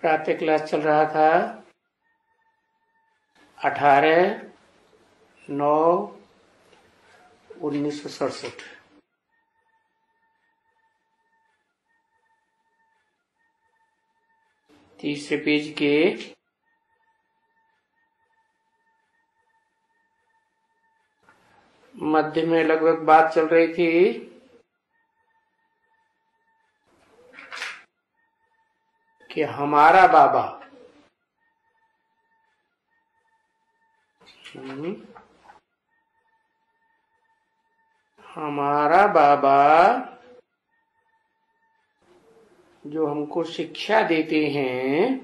प्रातः क्लास चल रहा था 18/9/1967। तीसरे पेज के मध्य में लगभग बात चल रही थी कि हमारा बाबा हमारा बाबा जो हमको शिक्षा देते हैं,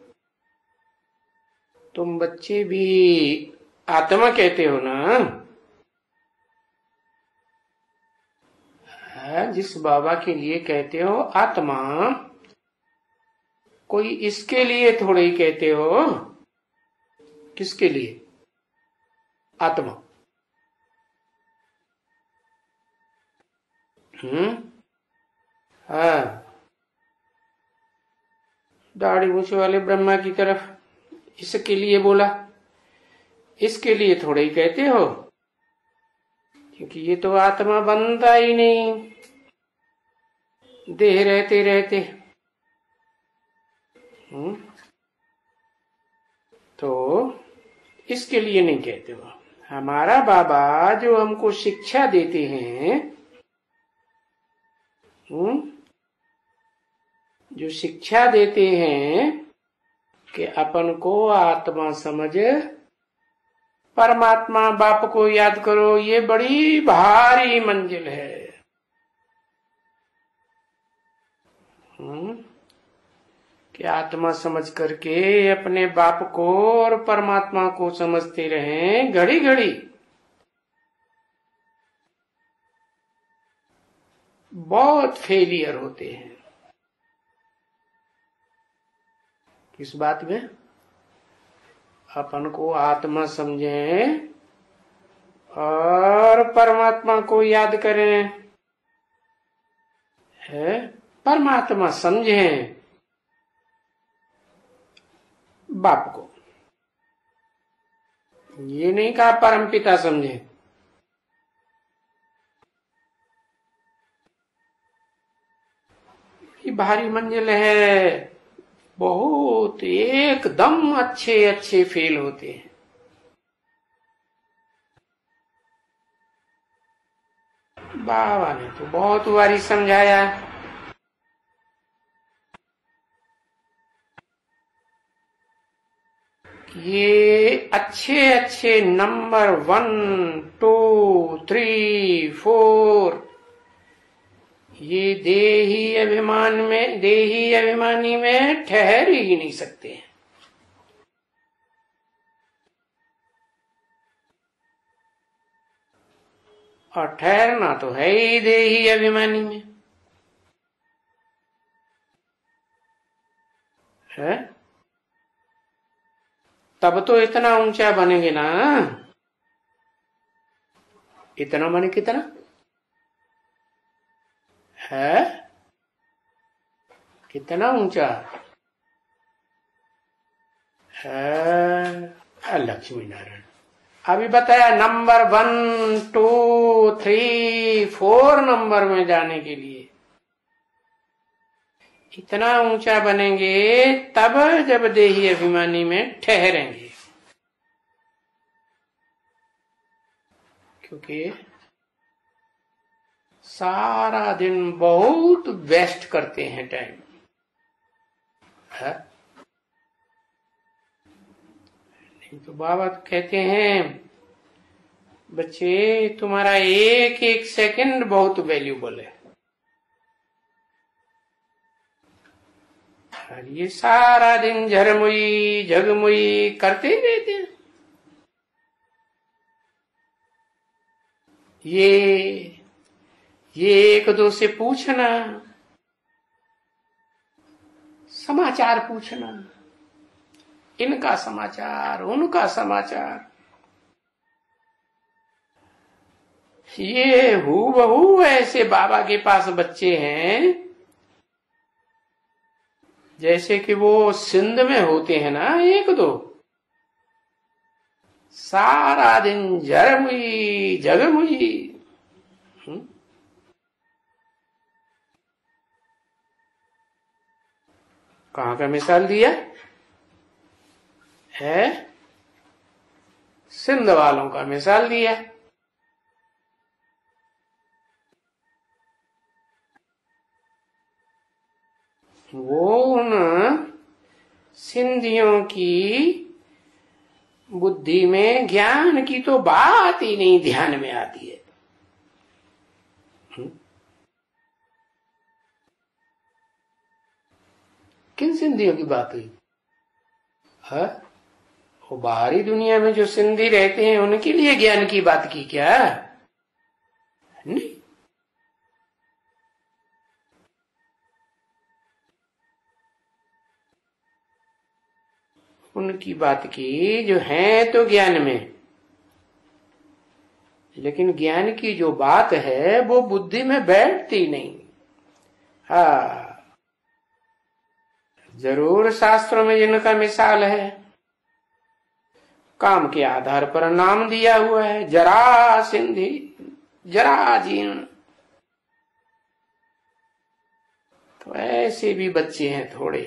तुम बच्चे भी आत्मा कहते हो ना। जिस बाबा के लिए कहते हो आत्मा, कोई इसके लिए थोड़े ही कहते हो। किसके लिए? आत्मा। हाँ, दाढ़ी मूछ वाले ब्रह्मा की तरफ इसके लिए बोला, इसके लिए थोड़े ही कहते हो, क्योंकि ये तो आत्मा बनता ही नहीं देह रहते रहते। तो इसके लिए नहीं कहते हो। हमारा बाबा जो हमको शिक्षा देते हैं, जो शिक्षा देते हैं कि अपन को आत्मा समझ परमात्मा बाप को याद करो, ये बड़ी भारी मंजिल है। कि आत्मा समझ करके अपने बाप को और परमात्मा को समझते रहें घड़ी घड़ी। बहुत फेलियर होते हैं। किस बात में? अपन को आत्मा समझें और परमात्मा को याद करें, है परमात्मा समझें बाप को। ये नहीं कहा परमपिता समझें। ये भारी मंजिल है। बहुत एकदम अच्छे अच्छे फेल होते हैं। बाबा ने तो बहुत बारी समझाया। ये अच्छे अच्छे नंबर 1, 2, 3, 4 ये देही अभिमानी में ठहर ही नहीं सकते। और ठहरना तो है ही देही अभिमानी में, है। तब तो इतना ऊंचा बनेंगे ना। इतना माने कितना है? कितना ऊंचा है? लक्ष्मी नारायण अभी बताया। नंबर 1, 2, 3, 4 नंबर में जाने के लिए इतना ऊंचा बनेंगे तब जब देही अभिमानी में ठहरेंगे। क्योंकि सारा दिन बहुत वेस्ट करते हैं टाइम, है? नहीं तो बाबा कहते हैं बच्चे तुम्हारा एक एक सेकंड बहुत वैल्यूबल है। ये सारा दिन झरमुई झगमुई करते ही रहते हैं। ये एक दो से पूछना, समाचार पूछना, इनका समाचार उनका समाचार, ये हूबहू ऐसे बाबा के पास बच्चे हैं जैसे कि वो सिंध में होते हैं ना एक दो, सारा दिन जरमुई जगमुई। कहाँ का मिसाल दिया है? सिंध वालों का मिसाल दिया। वो उन सिंधियों की बुद्धि में ज्ञान की तो बात ही नहीं ध्यान में आती है। किन सिंधियों की बात हुई है? वो बाहरी दुनिया में जो सिंधी रहते हैं उनके लिए ज्ञान की बात की क्या? नहीं। उनकी बात की जो है तो ज्ञान में, लेकिन ज्ञान की जो बात है वो बुद्धि में बैठती नहीं। हाँ, जरूर शास्त्रों में जिनका मिसाल है, काम के आधार पर नाम दिया हुआ है, जरा सिंधी जरा जीर्ण। तो ऐसे भी बच्चे हैं थोड़े,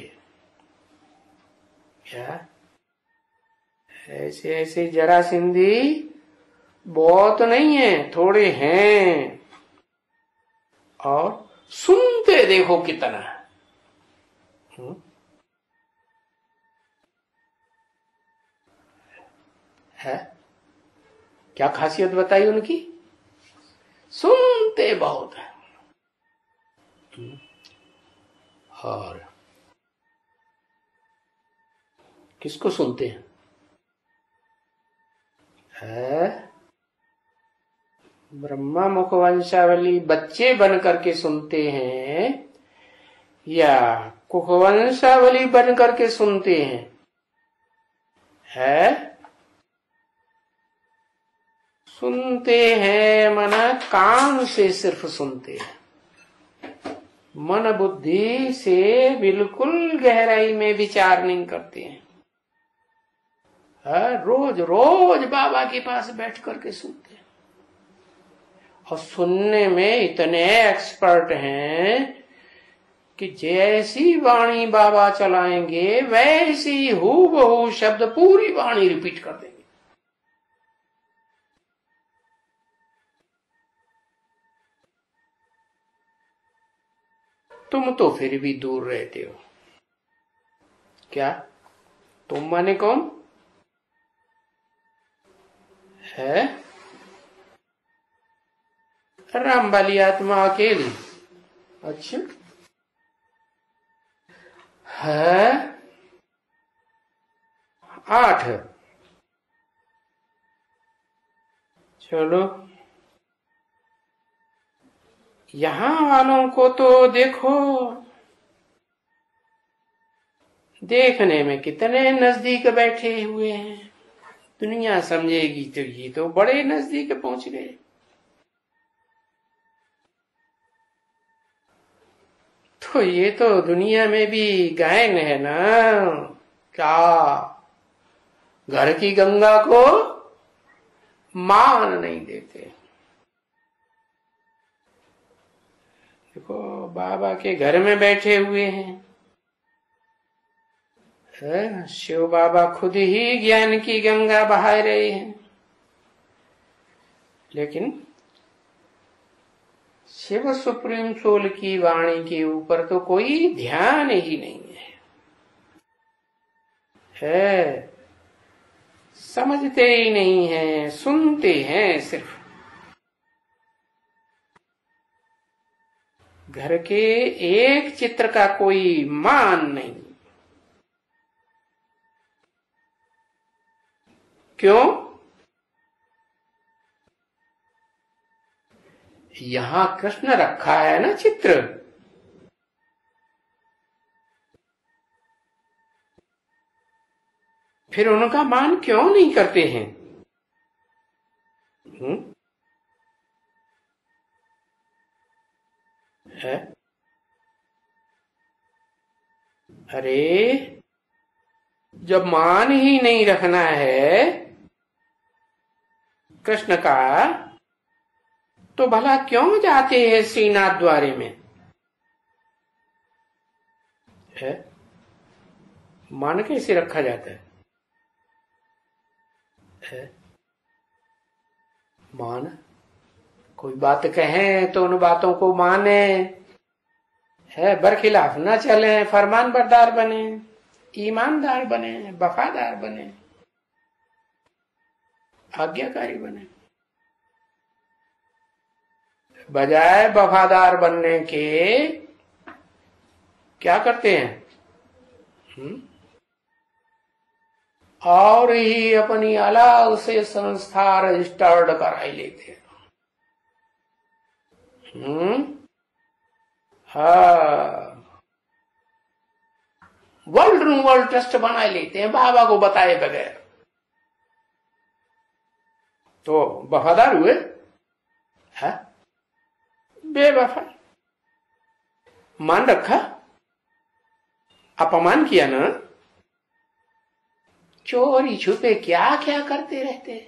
क्या ऐसे ऐसे जरा सिंधी बहुत नहीं है, थोड़े हैं। और सुनते देखो कितना है। क्या खासियत बताई उनकी? सुनते बहुत है। और किसको सुनते हैं? है ब्रह्मा मुखवंशावली बच्चे बन करके सुनते हैं या कुखवंशावली बन करके सुनते हैं? है सुनते हैं मना कान से सिर्फ सुनते हैं, मन बुद्धि से बिल्कुल गहराई में विचार नहीं करते हैं। रोज रोज बाबा के पास बैठ करके सुनते हैं और सुनने में इतने एक्सपर्ट हैं कि जैसी वाणी बाबा चलाएंगे वैसी हूबहू शब्द पूरी वाणी रिपीट कर देंगे। तुम तो फिर भी दूर रहते हो। क्या तुम माने कौन है? राम वाली आत्मा अकेली। अच्छा है 8। चलो यहां वालों को तो देखो, देखने में कितने नजदीक बैठे हुए हैं। दुनिया समझेगी तो ये तो बड़े नजदीक पहुंच गए। तो ये तो दुनिया में भी गायन है ना, क्या घर की गंगा को मान नहीं देते। देखो बाबा के घर में बैठे हुए हैं, शिव बाबा खुद ही ज्ञान की गंगा बहा रहे हैं, लेकिन शिव सुप्रीम सोल की वाणी के ऊपर तो कोई ध्यान ही नहीं है, समझते ही नहीं है, सुनते हैं सिर्फ। घर के एक चित्र का कोई मान नहीं। क्यों? यहां कृष्ण रखा है ना चित्र, फिर उनका मान क्यों नहीं करते हैं? है अरे जब मान ही नहीं रखना है कृष्ण का, तो भला क्यों जाते हैं श्रीनाथ द्वारे में? है? मान कैसे रखा जाता है? मान कोई बात कहें तो उन बातों को माने, है, बरखिलाफ न चले, फरमान बरदार बने, ईमानदार बने, वफादार बने, आज्ञाकारी बने। बजाय वफादार बनने के क्या करते हैं? और ही अपनी अलग से संस्था रजिस्टर्ड कराई लेते हैं। हाँ, वर्ल्ड ट्रस्ट बना लेते हैं बाबा को बताए बगैर। तो वफादार हुए? है? बेवफा। मान रखा, अपमान किया ना, चोरी छुपे क्या क्या करते रहते हैं।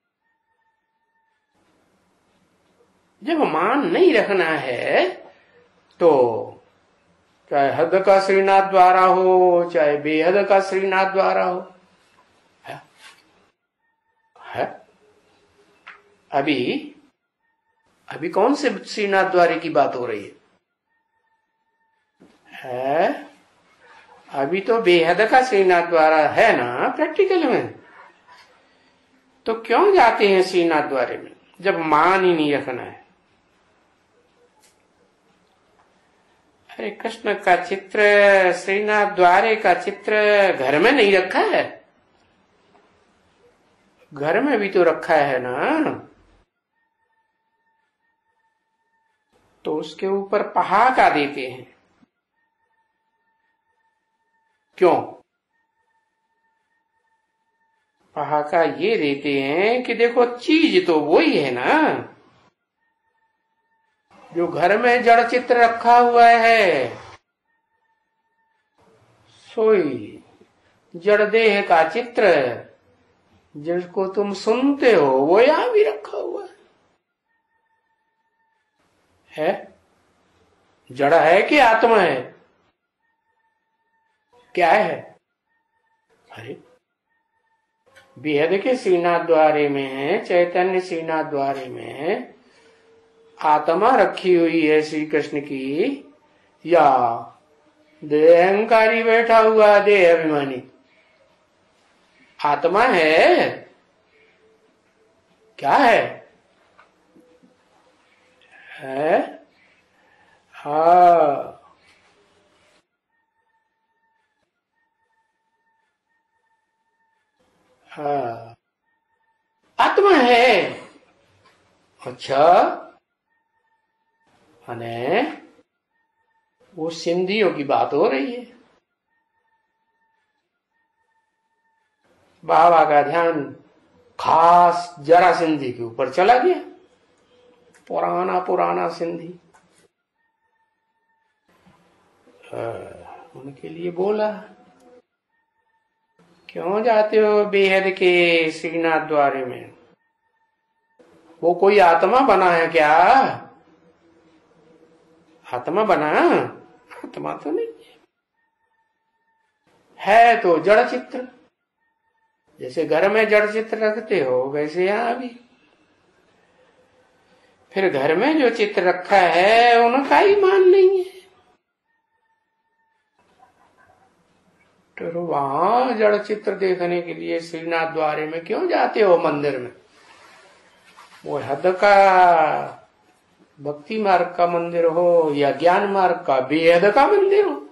जब मान नहीं रखना है तो चाहे हद का श्रीनाथ द्वारा हो, चाहे बेहद का श्रीनाथ द्वारा हो, है? अभी कौन से श्रीनाथ द्वारे की बात हो रही है? अभी तो बेहद का श्रीनाथ द्वारा है ना प्रैक्टिकल में। तो क्यों जाते हैं श्रीनाथ द्वारे में जब मान ही नहीं रखना है? अरे कृष्ण का चित्र, श्रीनाथ द्वारे का चित्र घर में नहीं रखा है? घर में भी तो रखा है ना। तो उसके ऊपर पहाका देते हैं। क्यों पहाका ये देते हैं कि देखो चीज तो वही है ना, जो घर में जड़ चित्र रखा हुआ है, सोई जड़ देह का चित्र जिसको तुम सुनते हो वो यहां भी रखा हुआ है। जड़ है कि आत्मा है? क्या है? अरे बेहद के श्रीनाथ द्वारे में, चैतन्य श्रीनाथ द्वारे में आत्मा रखी हुई है श्री कृष्ण की, या देह अहंकारी बैठा हुआ देह अभिमानी? आत्मा है? क्या है? है? हाँ, हाँ, आत्मा है। अच्छा, अने वो सिंधियों की बात हो रही है। बाबा का ध्यान खास जरा सिंधी के ऊपर चला गया, पुराना सिंधी। उनके लिए बोला, क्यों जाते हो बेहद के श्रीनाथ द्वारे में? वो कोई आत्मा बना है क्या? आत्मा बना? आत्मा तो नहीं है, तो जड़ चित्र। जैसे घर में जड़ चित्र रखते हो वैसे यहां भी फिर घर में जो चित्र रखा है उनका ही मान नहीं है। तो वहां जड़ चित्र देखने के लिए श्रीनाथ द्वारे में क्यों जाते हो मंदिर में? वो हद का भक्ति मार्ग का मंदिर हो या ज्ञान मार्ग का बेहद का मंदिर हो,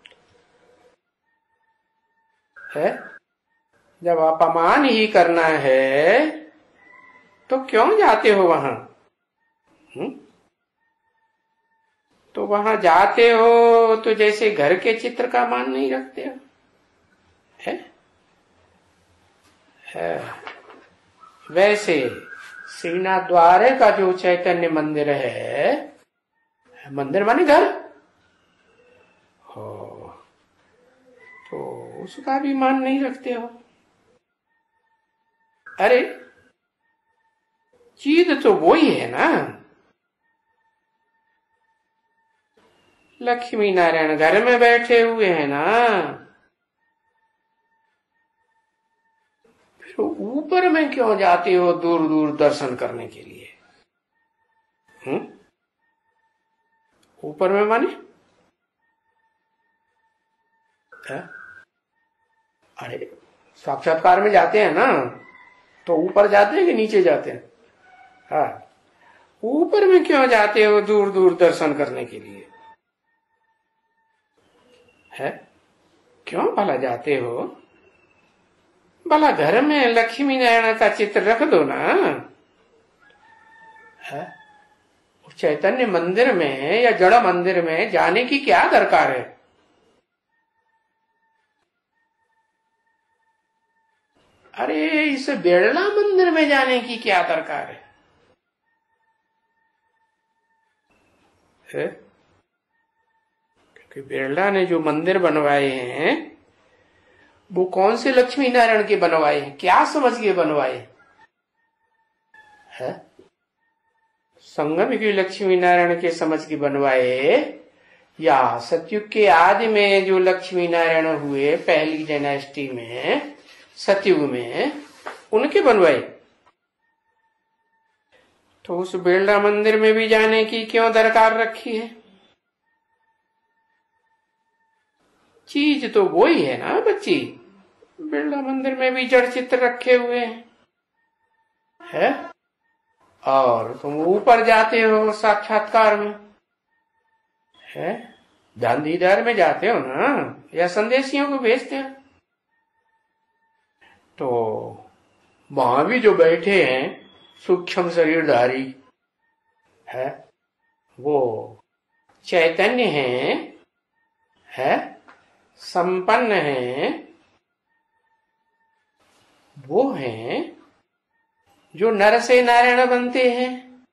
है? जब अपमान ही करना है तो क्यों जाते हो वहां? तो वहां जाते हो तो जैसे घर के चित्र का मान नहीं रखते हो, है? वैसे श्रीनाथ द्वारे का जो चैतन्य मंदिर है, मंदिर माने घर हो, उसका भी मान नहीं रखते हो। अरे चीज तो वो ही है ना। लक्ष्मी नारायण घर में बैठे हुए हैं ना, फिर ऊपर में क्यों जाते हो दूर दूर दर्शन करने के लिए? ऊपर में माने है? अरे साक्षात्कार में जाते हैं ना, तो ऊपर जाते हैं कि नीचे जाते हैं? हाँ, ऊपर में क्यों जाते हो दूर दूर दर्शन करने के लिए? है क्यों भला जाते हो? भला घर में लक्ष्मी नारायण का चित्र रख दो ना। है चैतन्य मंदिर में या जड़ मंदिर में जाने की क्या दरकार है? अरे इस बिरला मंदिर में जाने की क्या दरकार है? क्योंकि बिरला ने जो मंदिर बनवाए हैं वो कौन से लक्ष्मी नारायण के बनवाए हैं? क्या समझ के बनवाए हैं? संगम की लक्ष्मी नारायण के समझ के बनवाए, या सतयुग के आदि में जो लक्ष्मी नारायण हुए पहली डायनेस्टी में सतयुग में, उनके बनवाए? तो उस बिरला मंदिर में भी जाने की क्यों दरकार रखी है? चीज तो वो ही है ना बच्ची। बिरला मंदिर में भी जड़ चित्र रखे हुए हैं, है? और तुम ऊपर जाते हो साक्षात्कार में, है? गांधीधार में जाते हो ना, या संदेशियों को भेजते हो? तो वहां भी जो बैठे हैं सूक्ष्म शरीरधारी, है, वो चैतन्य है, संपन्न है, वो हैं जो नर से नारायण बनते हैं,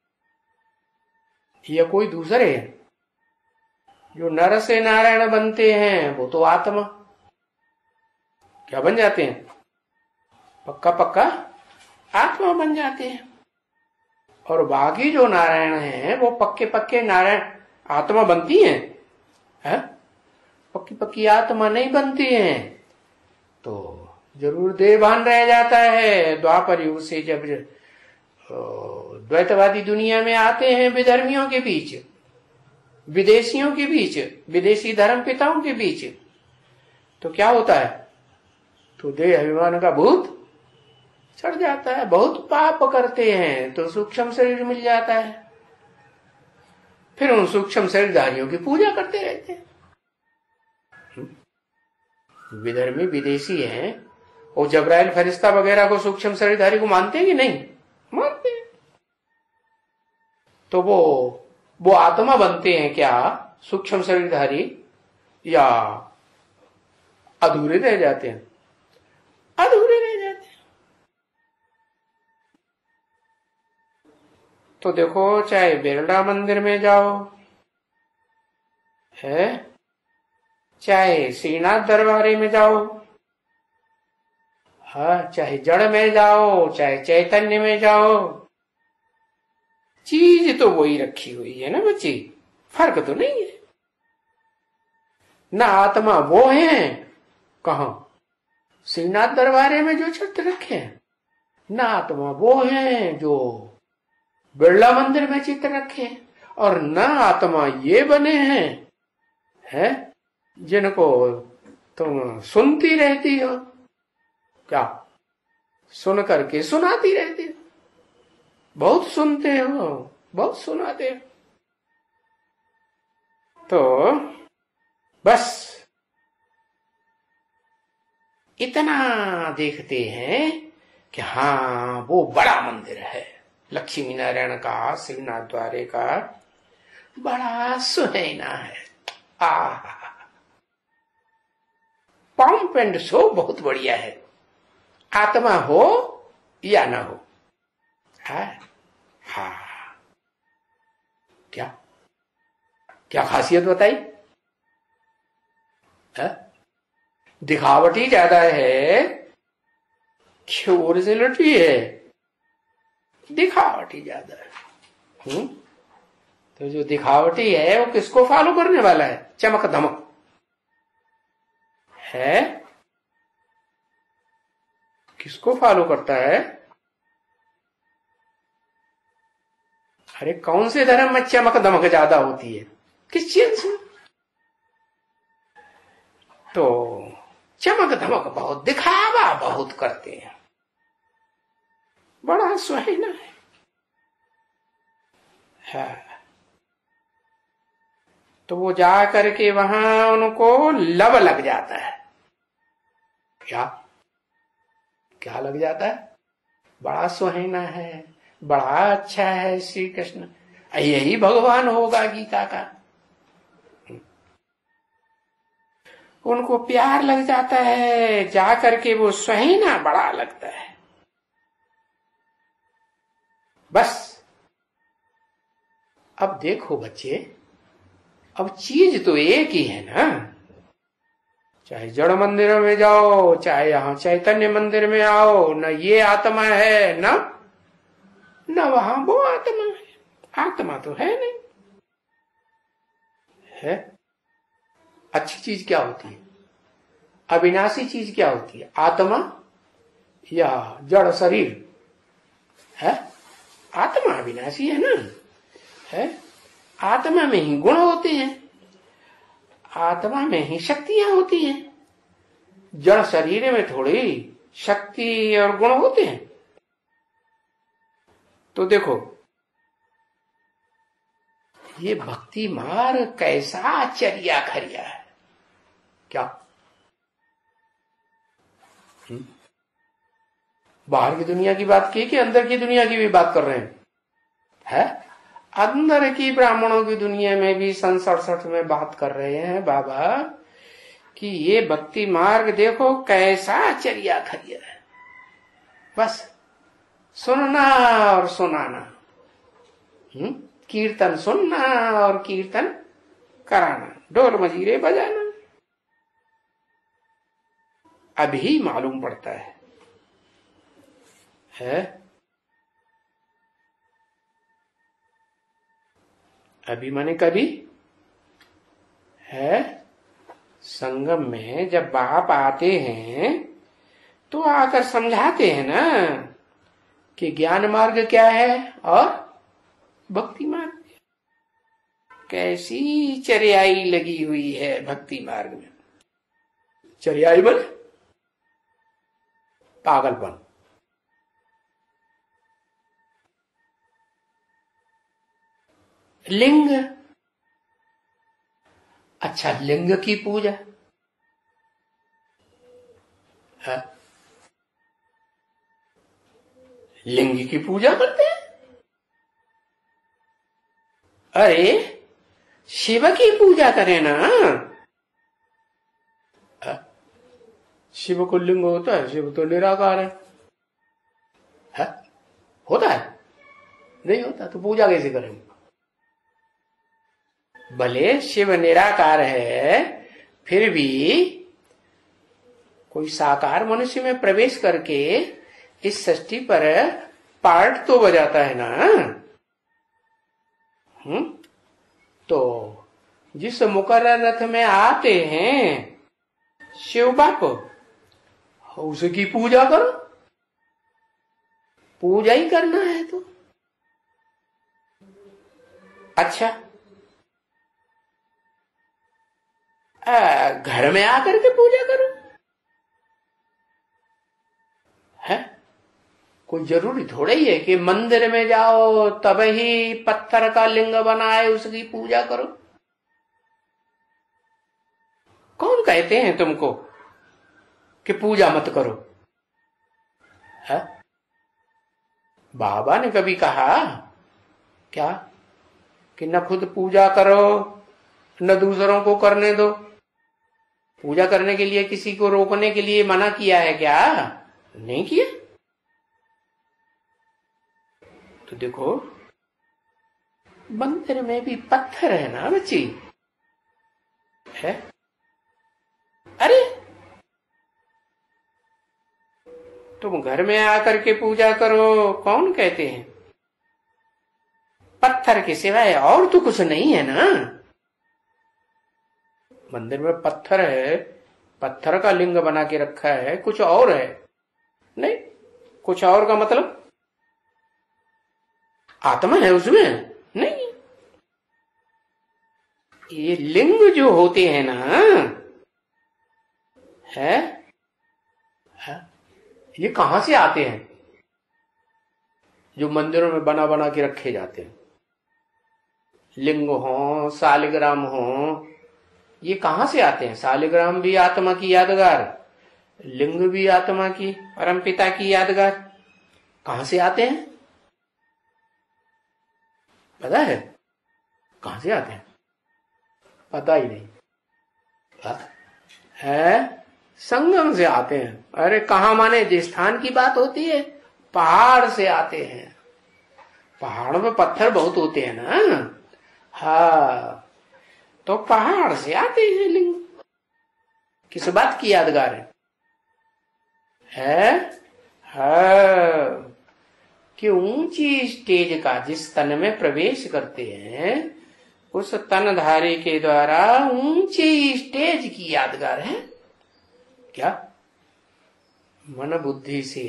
या कोई दूसरे हैं? जो नर से नारायण बनते हैं वो तो आत्मा क्या बन जाते हैं? पक्का पक्का आत्मा बन जाते हैं। और बाकी जो नारायण हैं वो पक्के पक्के नारायण आत्मा बनती हैं, है? पक्की पक्की आत्मा नहीं बनती हैं। तो जरूर देहभान रह जाता है। द्वापर युग से जब द्वैतवादी दुनिया में आते हैं, विधर्मियों के बीच, विदेशियों के बीच, विदेशी धर्म पिताओं के बीच, तो क्या होता है? तो देह अभिमान का भूत चढ़ जाता है। बहुत पाप करते हैं तो सूक्ष्म शरीर मिल जाता है, फिर उन सूक्ष्म शरीरधारियों की पूजा करते रहते हैं। विधर्मी विदेशी हैं, और जबराइल फरिश्ता वगैरह को सूक्ष्म शरीरधारी को मानते हैं कि नहीं मानते हैं? तो वो आत्मा बनते हैं क्या सूक्ष्म शरीरधारी, या अधूरे रह जाते हैं? अधूरे रह जाते हैं। तो देखो, चाहे बिरला मंदिर में जाओ, है, चाहे श्रीनाथ दरबारे में जाओ, हाँ, चाहे जड़ में जाओ, चाहे चैतन्य में जाओ, चीज तो वही रखी हुई है ना बच्ची। फर्क तो नहीं है ना। आत्मा वो है कहा श्रीनाथ दरबारे में जो चित्र रखे हैं, ना आत्मा वो है जो बिरला मंदिर में चित्र रखे हैं, और ना आत्मा ये बने हैं जिनको तुम सुनती रहती हो। क्या सुन करके सुनाती रहती हो? बहुत सुनते हो, बहुत सुनाते हो। तो बस इतना देखते हैं कि हाँ वो बड़ा मंदिर है लक्ष्मी नारायण का, श्रीनाथ द्वारे का, बड़ा सुनैना है। पंप एंड शो बहुत बढ़िया है। आत्मा हो या ना हो, है? हाँ, क्या क्या खासियत बताई है? दिखावटी ज्यादा है कि ओरिजिनलिटी है? दिखावटी ज्यादा है। तो जो दिखावटी है वो किसको फॉलो करने वाला है? चमक धमक है, किसको फॉलो करता है? अरे कौन से धर्म में चमक धमक ज्यादा होती है? किस चीज से? तो चमक धमक बहुत, दिखावा बहुत करते हैं, बड़ा सुहाना है। तो वो जा करके वहां उनको लब लग जाता है। क्या क्या लग जाता है? बड़ा सुहाना है, बड़ा अच्छा है श्री कृष्ण, यही भगवान होगा गीता का। उनको प्यार लग जाता है, जा करके वो सुहाना बड़ा लगता है। बस अब देखो बच्चे, अब चीज तो एक ही है ना। चाहे जड़ मंदिर में जाओ, चाहे यहां चैतन्य मंदिर में आओ, न ये आत्मा है न वहां वो आत्मा है। आत्मा तो है नहीं है। अच्छी चीज क्या होती है? अविनाशी चीज क्या होती है? आत्मा या जड़ शरीर है? आत्मा अविनाशी है ना, है। आत्मा में ही गुण होते हैं, आत्मा में ही शक्तियां होती हैं। जड़ शरीर में थोड़ी शक्ति और गुण होते हैं। तो देखो ये भक्ति मार्ग कैसा चरिया खरिया है। क्या बाहर की दुनिया की बात की कि अंदर की दुनिया की भी बात कर रहे हैं? है अंदर की ब्राह्मणों की दुनिया में भी सन 67 में बात कर रहे हैं बाबा कि ये भक्ति मार्ग देखो कैसा चरिया खरिया है। बस सुनना और सुनाना, कीर्तन सुनना और कीर्तन कराना, ढोल मजीरे बजाना। अभी मालूम पड़ता है? अभी माने कभी है। संगम में जब बाप आते हैं तो आकर समझाते हैं ना कि ज्ञान मार्ग क्या है और भक्ति मार्ग। कैसी चरियाई लगी हुई है भक्ति मार्ग में। चरियाई बने पागलपन। लिंग, अच्छा लिंग की पूजा है? लिंग की पूजा करते हैं? अरे शिव की पूजा करें ना। शिव को लिंग होता है? शिव तो निराकार है? होता है? नहीं होता तो पूजा कैसे करेंगे? भले शिव निराकार है, फिर भी कोई साकार मनुष्य में प्रवेश करके इस सृष्टि पर पार्ट तो बजाता है ना। तो जिस मुकर्रर रथ में आते हैं शिव बाप, उसकी पूजा करो। पूजा ही करना है तो अच्छा घर में आकर के पूजा करो। है कोई जरूरी थोड़ा ही है कि मंदिर में जाओ तब ही पत्थर का लिंग बनाए उसकी पूजा करो। कौन कहते हैं तुमको कि पूजा मत करो? है बाबा ने कभी कहा क्या कि न खुद पूजा करो न दूसरों को करने दो? पूजा करने के लिए किसी को रोकने के लिए मना किया है क्या? नहीं किया। तो देखो मंदिर में भी पत्थर है ना बच्ची, है? अरे तुम घर में आकर के पूजा करो, कौन कहते हैं? पत्थर के सिवाय और तो कुछ नहीं है ना। मंदिर में पत्थर है, पत्थर का लिंग बना के रखा है, कुछ और है नहीं। कुछ और का मतलब आत्मा है उसमें नहीं। ये लिंग जो होते हैं ना, है ये कहां से आते हैं? जो मंदिरों में बना बना के रखे जाते हैं, लिंग हो, शालिग्राम हो, ये कहां से आते हैं? शालिग्राम भी आत्मा की यादगार, लिंग भी आत्मा की, परमपिता की यादगार। कहां से आते हैं पता है? कहां से आते हैं पता ही नहीं है। संगम से आते हैं। अरे कहां माने जिस स्थान की बात होती है, पहाड़ से आते हैं। पहाड़ों में पत्थर बहुत होते हैं ना। हाँ, तो पहाड़ से आते हैं लिंग। किस बात की यादगार है? हाँ, कि ऊंची स्टेज का जिस तन में प्रवेश करते हैं, उस तनधारी के द्वारा ऊंची स्टेज की यादगार है। क्या? मन बुद्धि से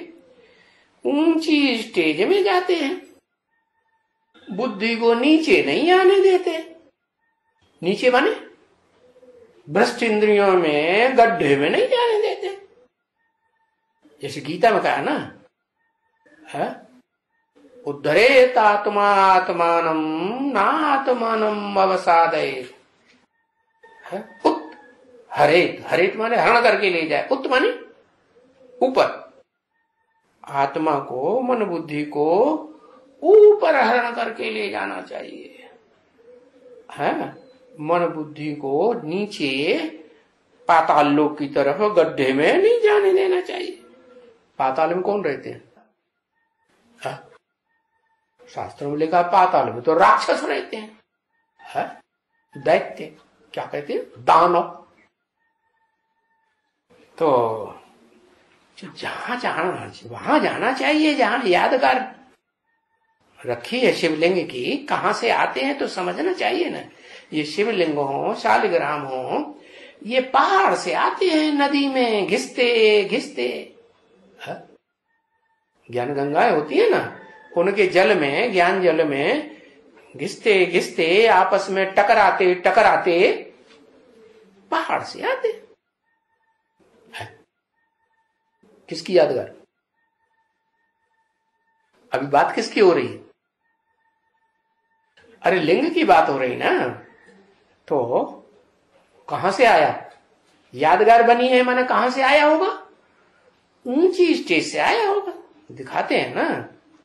ऊंची स्टेज में जाते हैं, बुद्धि को नीचे नहीं आने देते। नीचे माने भ्रष्ट इंद्रियों में, गड्ढे में नहीं जाने देते। जैसे गीता में कहा ना, है उद्धरेत आत्मा आत्मानम नात्मानम अवसादयेत। उत हरेत, हरेत माने हरण करके ले जाए, उत माने ऊपर। आत्मा को, मन बुद्धि को ऊपर हरण करके ले जाना चाहिए, है। मन बुद्धि को नीचे पाताल लोक की तरफ, गड्ढे में नहीं जाने देना चाहिए। पाताल में कौन रहते हैं? शास्त्रों में लिखा पाताल में तो राक्षस रहते हैं, है? दैत्य, क्या कहते हैं, दानव। तो जहां जाना वहां जाना चाहिए, जहां यादगार रखी है शिवलिंग की। कहां से आते हैं तो समझना चाहिए ना। ये शिवलिंग हो, शालिग्राम हो, ये पहाड़ से आते हैं, नदी में घिसते घिसते। ज्ञान गंगाएं होती है ना, उनके जल में, ज्ञान जल में घिसते घिसते, आपस में टकराते टकराते पहाड़ से आते है। किसकी यादगार? अभी बात किसकी हो रही है? अरे लिंग की बात हो रही ना। तो कहां से आया? यादगार बनी है माने कहां से आया होगा? ऊंची स्टेज से आया होगा। दिखाते हैं ना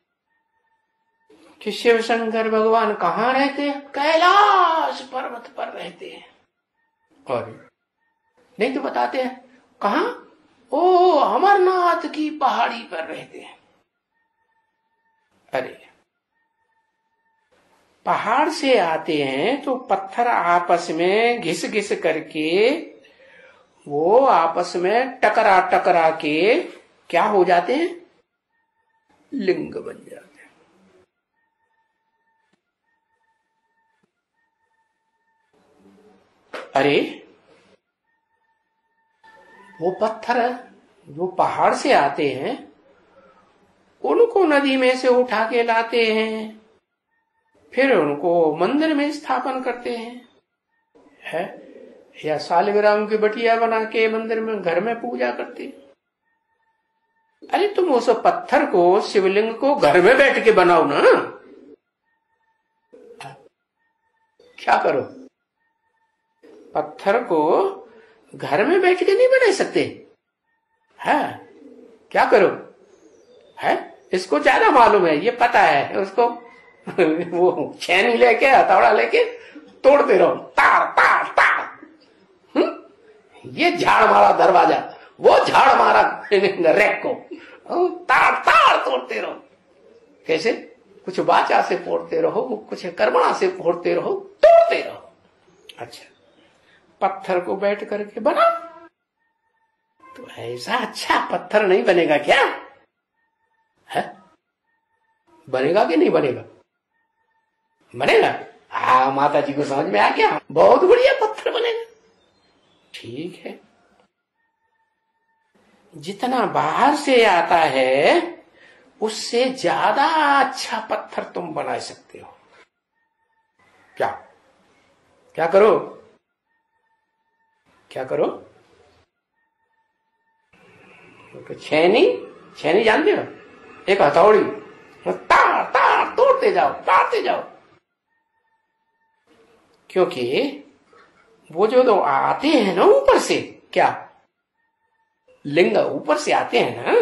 कि शिव शंकर भगवान कहां रहते हैं? कैलाश पर्वत पर रहते हैं। और नहीं तो बताते हैं कहां? ओ अमरनाथ की पहाड़ी पर रहते हैं। अरे पहाड़ से आते हैं तो पत्थर आपस में घिस घिस करके, वो आपस में टकरा टकरा के क्या हो जाते हैं? लिंग बन जाते हैं। अरे वो पत्थर जो पहाड़ से आते हैं, उनको नदी में से उठा के लाते हैं, फिर उनको मंदिर में स्थापन करते हैं, है? या शालिग्राम की बटिया बना के मंदिर में, घर में पूजा करते हैं। अरे तुम उस पत्थर को, शिवलिंग को घर में बैठ के बनाओ ना। क्या करो? पत्थर को घर में बैठ के नहीं बना सकते, है? क्या करो? है, इसको ज्यादा मालूम है, ये पता है उसको। वो छेनी लेके, हथौड़ा लेके तोड़ते रहो, ताड़ ताड़ ताड़। ये झाड़ मारा दरवाजा, वो झाड़ मारा रैक को, ताड़ ताड़ तोड़ते रहो। कैसे? कुछ वाचा से फोड़ते रहो, कुछ कर्मणा से फोड़ते रहो, तोड़ते रहो। अच्छा, पत्थर को बैठ करके बना तो ऐसा अच्छा पत्थर नहीं बनेगा क्या? है? बनेगा कि नहीं बनेगा? बनेगा। हाँ, माता जी को समझ में आ गया, बहुत बढ़िया पत्थर बनेगा। ठीक है, जितना बाहर से आता है उससे ज्यादा अच्छा पत्थर तुम बना सकते हो। क्या क्या करो? क्या करो? छेनी, छेनी जानते हो? एक हथौड़ी, तार तार तोड़ते जाओ, तारते जाओ। क्योंकि वो जो दो आते हैं ना ऊपर से, क्या लिंग ऊपर से आते हैं ना,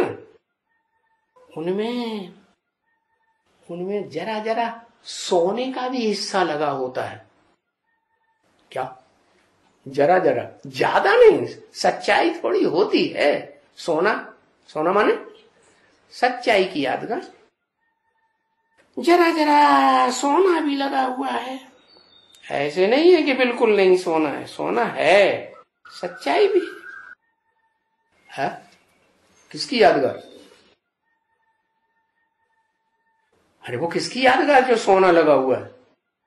उनमें उनमें जरा जरा सोने का भी हिस्सा लगा होता है। क्या? जरा जरा, ज्यादा नहीं, सच्चाई थोड़ी होती है। सोना, सोना माने सच्चाई की यादगार, जरा जरा सोना भी लगा हुआ है। ऐसे नहीं है कि बिल्कुल नहीं सोना है, सोना है, सच्चाई भी है। किसकी यादगार? अरे वो किसकी यादगार जो सोना लगा हुआ है?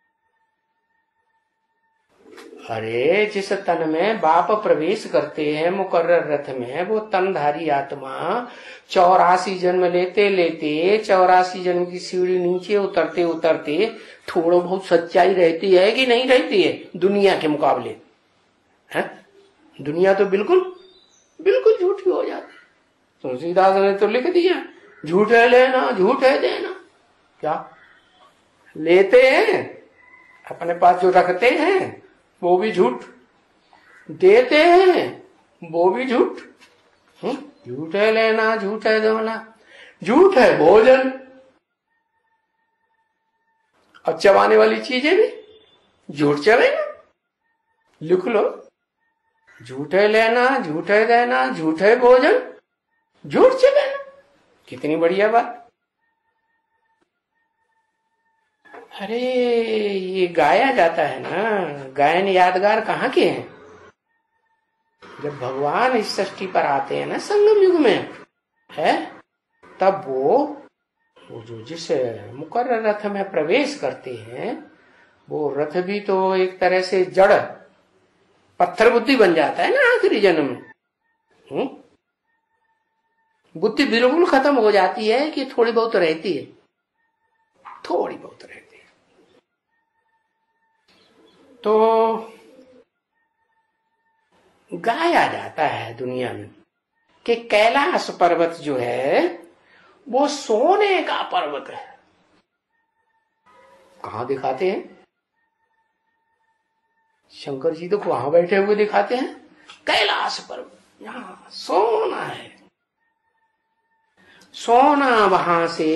अरे जिस तन में बाप प्रवेश करते हैं मुकर्रर रथ में, वो तनधारी आत्मा 84 जन्म लेते लेते 84 जन्म की सीढ़ी नीचे उतरते उतरते थोड़ा बहुत सच्चाई रहती है कि नहीं रहती है दुनिया के मुकाबले? है? दुनिया तो बिल्कुल बिल्कुल झूठी हो जाती। तुलसीदास ने तो लिख दिया, झूठ है लेना, झूठ है देना। क्या लेते हैं? अपने पास जो रखते हैं वो भी झूठ, देते हैं वो भी झूठ। झूठ है लेना, झूठ है देना, झूठ है भोजन। अब चबाने वाली चीजें भी झूठ चलेगा, लिख लो, झूठ है लेना, झूठ है देना, झूठ है भोजन, झूठ चलेना। कितनी बढ़िया बात। अरे ये गाया जाता है ना, गायन यादगार कहाँ के हैं? जब भगवान इस सृष्टि पर आते हैं ना संगम युग में, है, तब वो जो जिस मुकर्रर रथ में प्रवेश करते हैं, वो रथ भी तो एक तरह से जड़ पत्थर बुद्धि बन जाता है ना आखिरी जन्म में। बुद्धि बिल्कुल खत्म हो जाती है कि थोड़ी बहुत रहती है? थोड़ी बहुत रहती है। तो गाया जाता है दुनिया में कि कैलाश पर्वत जो है वो सोने का पर्वत है। कहां दिखाते हैं? शंकर जी तो वहां बैठे हुए दिखाते हैं, कैलाश पर्वत यहां सोना है। सोना वहां से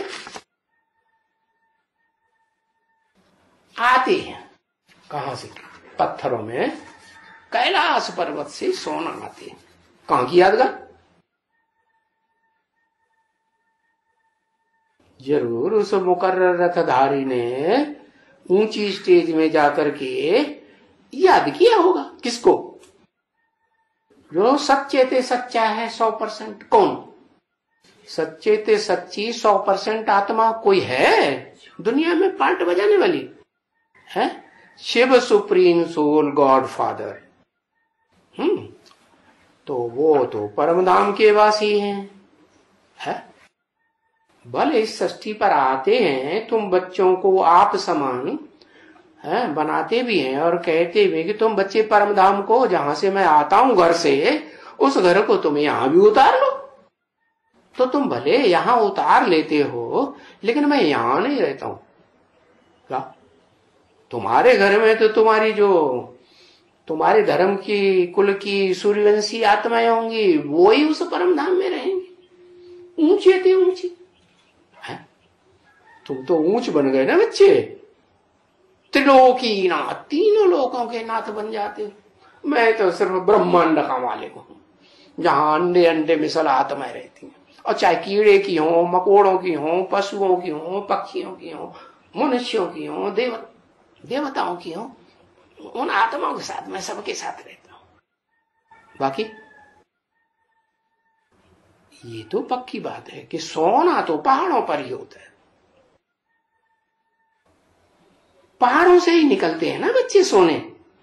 आते हैं। कहां से? पत्थरों में कैलाश पर्वत से सोना आते हैं। कहां की यादगार? जरूर उस मुकर्रर रथधारी ने ऊंची स्टेज में जाकर के याद किया होगा। किसको? जो सच्चे ते सच्चा है 100%। कौन? सच्चे ते सच्ची 100% आत्मा कोई है दुनिया में पार्ट बजाने वाली? है Shiv supreme soul God father. तो वो तो परम धाम के वासी हैं। है? भले इस सृष्टि पर आते हैं, तुम बच्चों को आप समान है बनाते भी हैं और कहते भी कि तुम बच्चे परम धाम को, जहां से मैं आता हूं घर से, उस घर को तुम यहां भी उतार लो। तो तुम भले यहां उतार लेते हो, लेकिन मैं यहां नहीं रहता हूं। क्या? तुम्हारे घर में तो तुम्हारी जो तुम्हारे धर्म की कुल की सूर्यवंशी आत्माएं होंगी, वो ही उस परम धाम में रहेंगी। ऊंचे थे ऊंची है, तुम तो ऊंच बन गए ना बच्चे। त्रिलोकी नाथ, तीनों लोकों के नाथ बन जाते। मैं तो सिर्फ ब्रह्मांड का मालिक हूं, जहां अंडे अंडे मिसल आत्माएं रहती हैं, और चाहे कीड़े की हो, मकोड़ों की हो, पशुओं की हो, पक्षियों की हो, मनुष्यों की हो, देवताओं की हो, उन आत्माओं के साथ मैं सबके साथ रहता हूं। बाकी ये तो पक्की बात है कि सोना तो पहाड़ों पर ही होता है। पहाड़ों से ही निकलते हैं ना बच्चे सोने।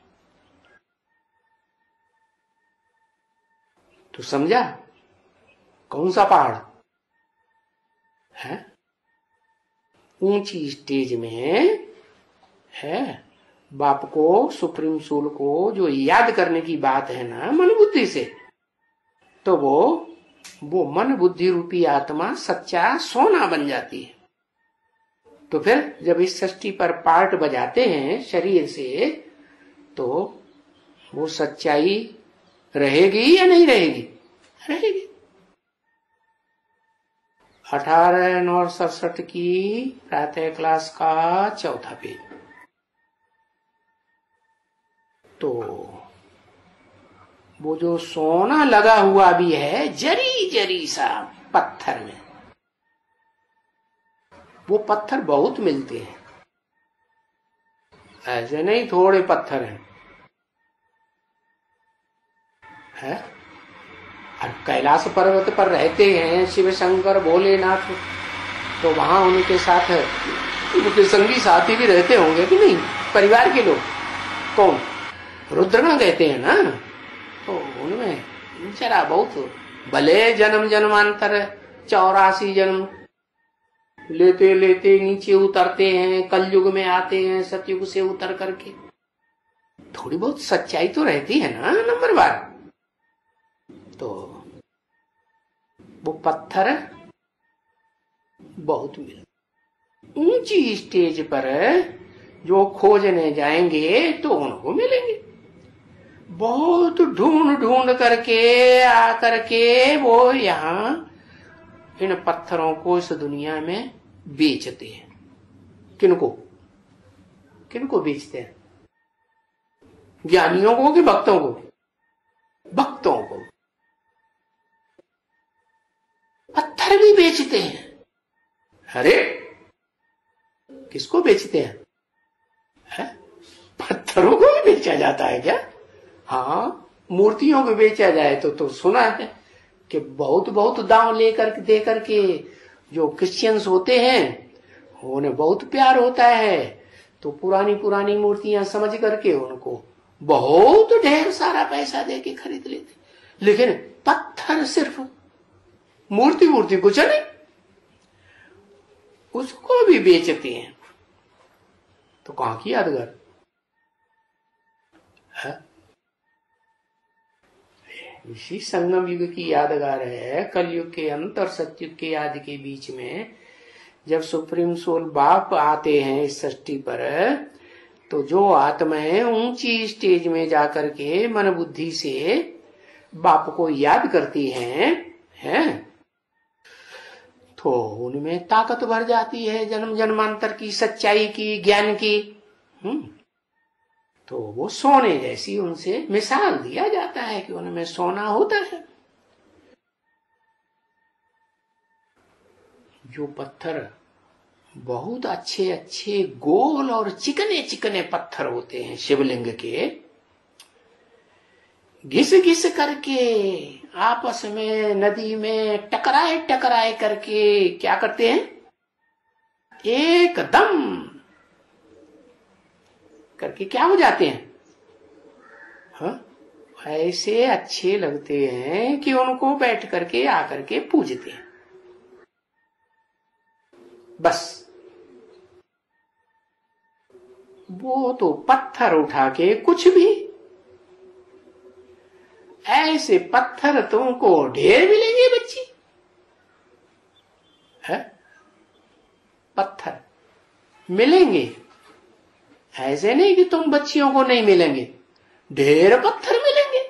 तो समझा कौन सा पहाड़ है? ऊंची स्टेज में है, बाप को, सुप्रीम सोल को जो याद करने की बात है ना मन बुद्धि से, तो वो मन बुद्धि रूपी आत्मा सच्चा सोना बन जाती है। तो फिर जब इस सृष्टि पर पार्ट बजाते हैं शरीर से, तो वो सच्चाई रहेगी या नहीं रहेगी? रहेगी। 18/9/67 की प्रातः क्लास का 4था पेज। तो वो जो सोना लगा हुआ भी है जरी जरी सा पत्थर में, वो पत्थर बहुत मिलते हैं, ऐसे नहीं थोड़े पत्थर हैं है? और कैलाश पर्वत पर रहते हैं शिव शंकर भोलेनाथ, तो वहां उनके साथ उनके संगी साथी भी रहते होंगे कि नहीं? परिवार के लोग कौन? रुद्रगण कहते हैं ना, तो उनमें जरा बहुत भले जन्म जन्मांतर 84 जन्म लेते लेते नीचे उतरते हैं, कलयुग में आते हैं सतयुग से उतर करके, थोड़ी बहुत सच्चाई तो रहती है ना नंबर बार। तो वो पत्थर बहुत मिले। ऊंची स्टेज पर जो खोजने जाएंगे तो उनको मिलेंगे। बहुत ढूंढ ढूंढ करके आकर के वो यहाँ इन पत्थरों को इस दुनिया में बेचते हैं। किनको किनको बेचते हैं? ज्ञानियों को कि भक्तों को? भक्तों को। पत्थर भी बेचते हैं। अरे किसको बेचते हैं? है? पत्थरों को भी बेचा जाता है क्या? हाँ, मूर्तियों को बेचा जाए तो सुना है कि बहुत बहुत दाम लेकर दे करके जो क्रिश्चियंस होते हैं उन्हें बहुत प्यार होता है, तो पुरानी पुरानी मूर्तियां समझ करके उनको बहुत ढेर सारा पैसा दे के खरीद लेते। लेकिन पत्थर सिर्फ मूर्ति कुछ नहीं, उसको भी बेचते हैं। तो कहां की यादगार है? इसी संगम युग की यादगार है। कलयुग के अंत और सतयुग के आदि के बीच में जब सुप्रीम सोल बाप आते हैं इस सृष्टि पर, तो जो आत्माएं ऊंची स्टेज में जाकर के मन बुद्धि से बाप को याद करती हैं, तो उनमें ताकत भर जाती है जन्म जन्मांतर की, सच्चाई की, ज्ञान की। तो वो सोने जैसी उनसे मिसाल दिया जाता है कि उनमें सोना होता है। जो पत्थर बहुत अच्छे अच्छे गोल और चिकने चिकने पत्थर होते हैं शिवलिंग के, घिस घिस करके आपस में नदी में टकराए टकराए करके क्या करते हैं? एकदम करके क्या हो जाते हैं? हाँ, ऐसे अच्छे लगते हैं कि उनको बैठ करके आकर के पूजते हैं। बस वो तो पत्थर उठा के कुछ भी, ऐसे पत्थर तुमको ढेर मिलेंगे बच्ची है? पत्थर मिलेंगे, ऐसे नहीं कि तुम बच्चियों को नहीं मिलेंगे, ढेर पत्थर मिलेंगे।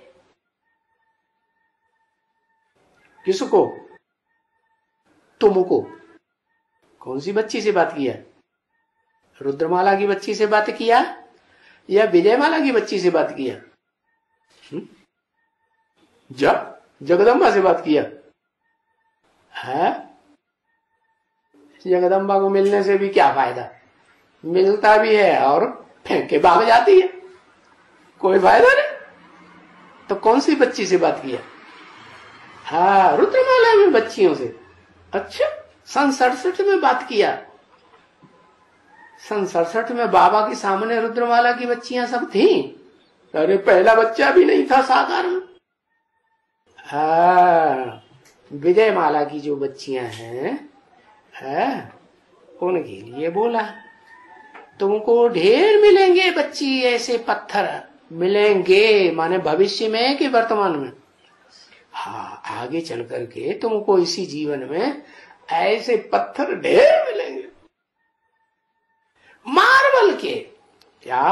किसको? तुमको। कौन सी बच्ची से बात किया? रुद्रमाला की बच्ची से बात किया या विजयमाला की बच्ची से बात किया? जगदम्बा से बात किया है? जगदम्बा को मिलने से भी क्या फायदा? मिलता भी है और फेंक के भाग जाती है, कोई फायदा नहीं। तो कौन सी बच्ची से बात किया हाँ, रुद्रमाला में बच्चियों से। अच्छा, सन 67 में बात किया। सन 67 में बाबा के सामने रुद्रमाला की बच्चियां सब थी। अरे पहला बच्चा भी नहीं था साकार में। हाँ, विजय माला की जो बच्चियां हैं, उनके लिए बोला तुमको ढेर मिलेंगे बच्ची, ऐसे पत्थर मिलेंगे, माने भविष्य में कि वर्तमान में। हाँ, आगे चल करके तुमको इसी जीवन में ऐसे पत्थर ढेर मिलेंगे, मार्बल के। क्या?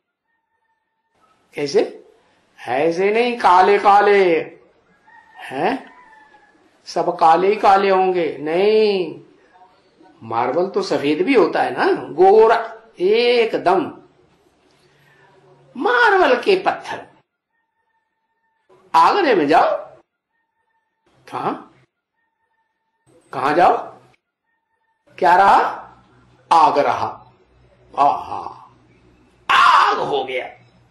कैसे? ऐसे नहीं काले काले हैं, सब काले ही काले होंगे, नहीं, मार्बल तो सफेद भी होता है ना, गोरा एकदम। मार्बल के पत्थर। आगरे में जाओ। कहां कहां जाओ? क्या रहा? आग रहा। आहा, आग हो गया।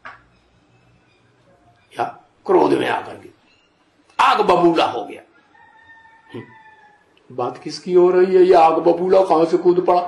या क्रोध में आकर के आग बबूला हो गया। बात किसकी हो रही है? ये आग बबूला कहां से कूद पड़ा?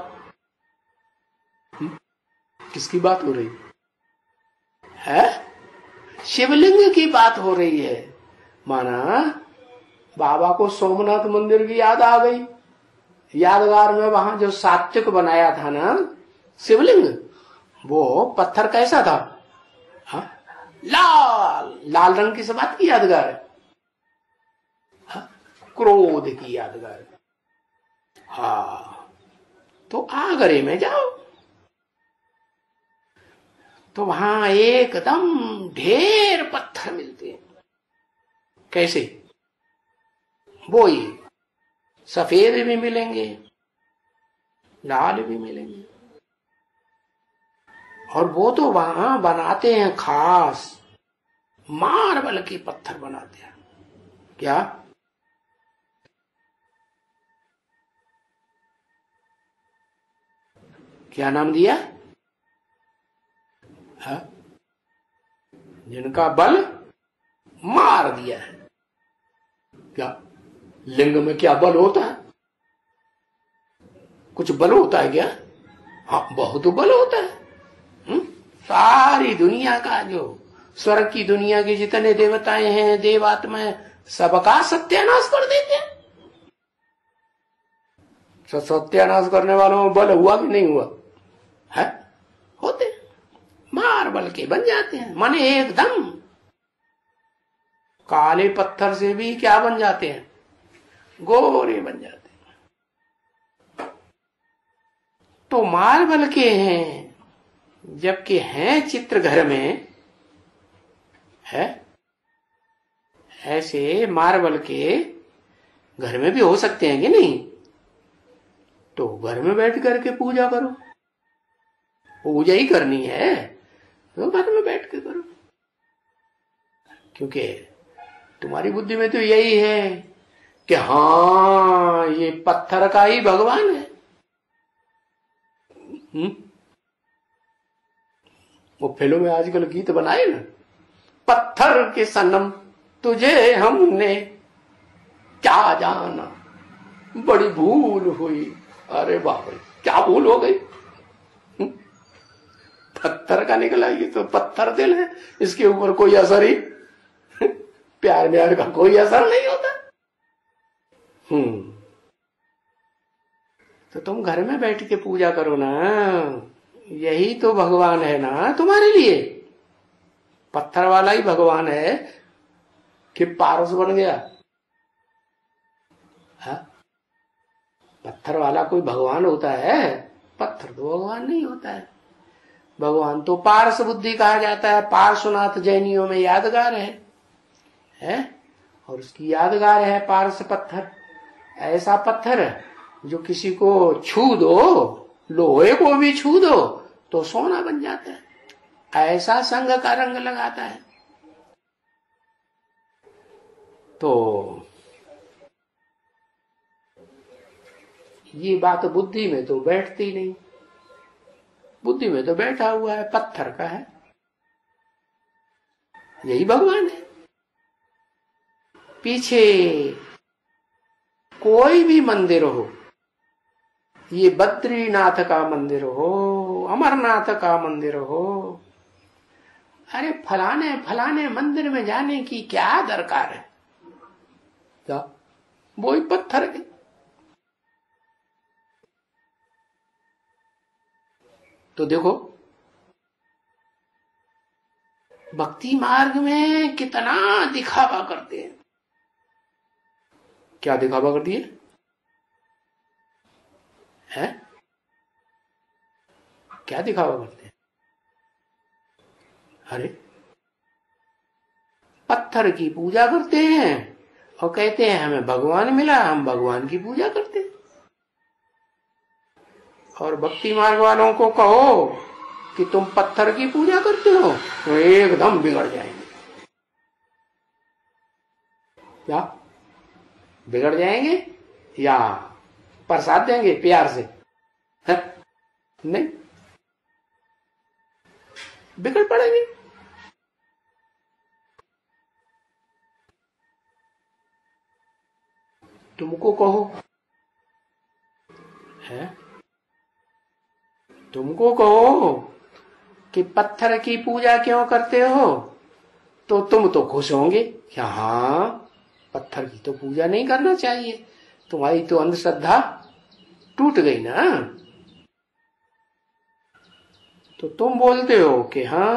किसकी बात हो रही है? शिवलिंग की बात हो रही है। माना बाबा को सोमनाथ मंदिर की याद आ गई। यादगार में वहां जो सात्विक बनाया था ना शिवलिंग, वो पत्थर कैसा था? हा? लाल लाल रंग की से बात की यादगार है। हा? क्रोध की यादगार है। हाँ, तो आगरे में जाओ तो वहां एकदम ढेर पत्थर मिलते हैं। कैसे? वो ही सफेद भी मिलेंगे, लाल भी मिलेंगे, और वो तो वहां बनाते हैं खास मार्बल के पत्थर बनाते हैं। क्या? क्या नाम दिया? है? जिनका बल मार दिया है। क्या लिंग में क्या बल होता है? कुछ बल होता है क्या? हाँ, बहुत बल होता है। सारी दुनिया का, जो स्वर्ग की दुनिया के जितने देवताएं हैं, देवात्माएं, सबका सत्यानाश कर देते हैं। सत्यानाश करने वालों में बल हुआ कि नहीं हुआ है? होते, मार्बल के बन जाते हैं, माने एकदम काले पत्थर से भी क्या बन जाते हैं? गोरे बन जाते हैं। तो मार्बल के हैं, जबकि हैं चित्र घर में है। ऐसे मार्बल के घर में भी हो सकते हैं कि नहीं? तो घर में बैठ करके पूजा करो। पूजा ही करनी है तो घर में बैठ के करो, क्योंकि तुम्हारी बुद्धि में तो यही है कि हाँ, ये पत्थर का ही भगवान है। वो फिल्म में आजकल गीत बनाए ना, पत्थर के सनम तुझे हमने क्या जाना, बड़ी भूल हुई। अरे बाप रे, क्या भूल हो गई? पत्थर का निकला, ये तो पत्थर दिल है, इसके ऊपर कोई असर ही, प्यार व्यार का कोई असर नहीं होता। तो तुम घर में बैठ के पूजा करो ना, यही तो भगवान है ना तुम्हारे लिए। पत्थर वाला ही भगवान है कि पारस बन गया? हा? पत्थर वाला कोई भगवान होता है? पत्थर तो भगवान नहीं होता है। भगवान तो पारस बुद्धि कहा जाता है। पार्श्वनाथ जैनियों में यादगार है? और उसकी यादगार है पारस पत्थर। ऐसा पत्थर जो किसी को छू दो, लोहे को भी छू दो तो सोना बन जाता है। ऐसा संग का रंग लगाता है। तो ये बात बुद्धि में तो बैठती नहीं। बुद्धि में तो बैठा हुआ है, पत्थर का है, यही भगवान है। पीछे कोई भी मंदिर हो, ये बद्रीनाथ का मंदिर हो, अमरनाथ का मंदिर हो, अरे फलाने फलाने मंदिर में जाने की क्या दरकार है? क्या वो ही पत्थर है। तो देखो भक्ति मार्ग में कितना दिखावा करते हैं। क्या दिखावा कर दिए है? क्या दिखावा करते हैं? अरे पत्थर की पूजा करते हैं और कहते हैं हमें भगवान मिला, हम भगवान की पूजा करते हैं। और भक्ति मार्ग वालों को कहो कि तुम पत्थर की पूजा करते हो तो एकदम बिगड़ जाएंगे। क्या बिगड़ जाएंगे या प्रसाद देंगे प्यार से? है? नहीं, बिगड़ पड़ेंगे। तुमको कहो है, तुमको कहो कि पत्थर की पूजा क्यों करते हो, तो तुम तो खुश होंगे कि हाँ पत्थर की तो पूजा नहीं करना चाहिए, तुम्हारी तो अंधश्रद्धा टूट गई ना। तो तुम बोलते हो कि हाँ,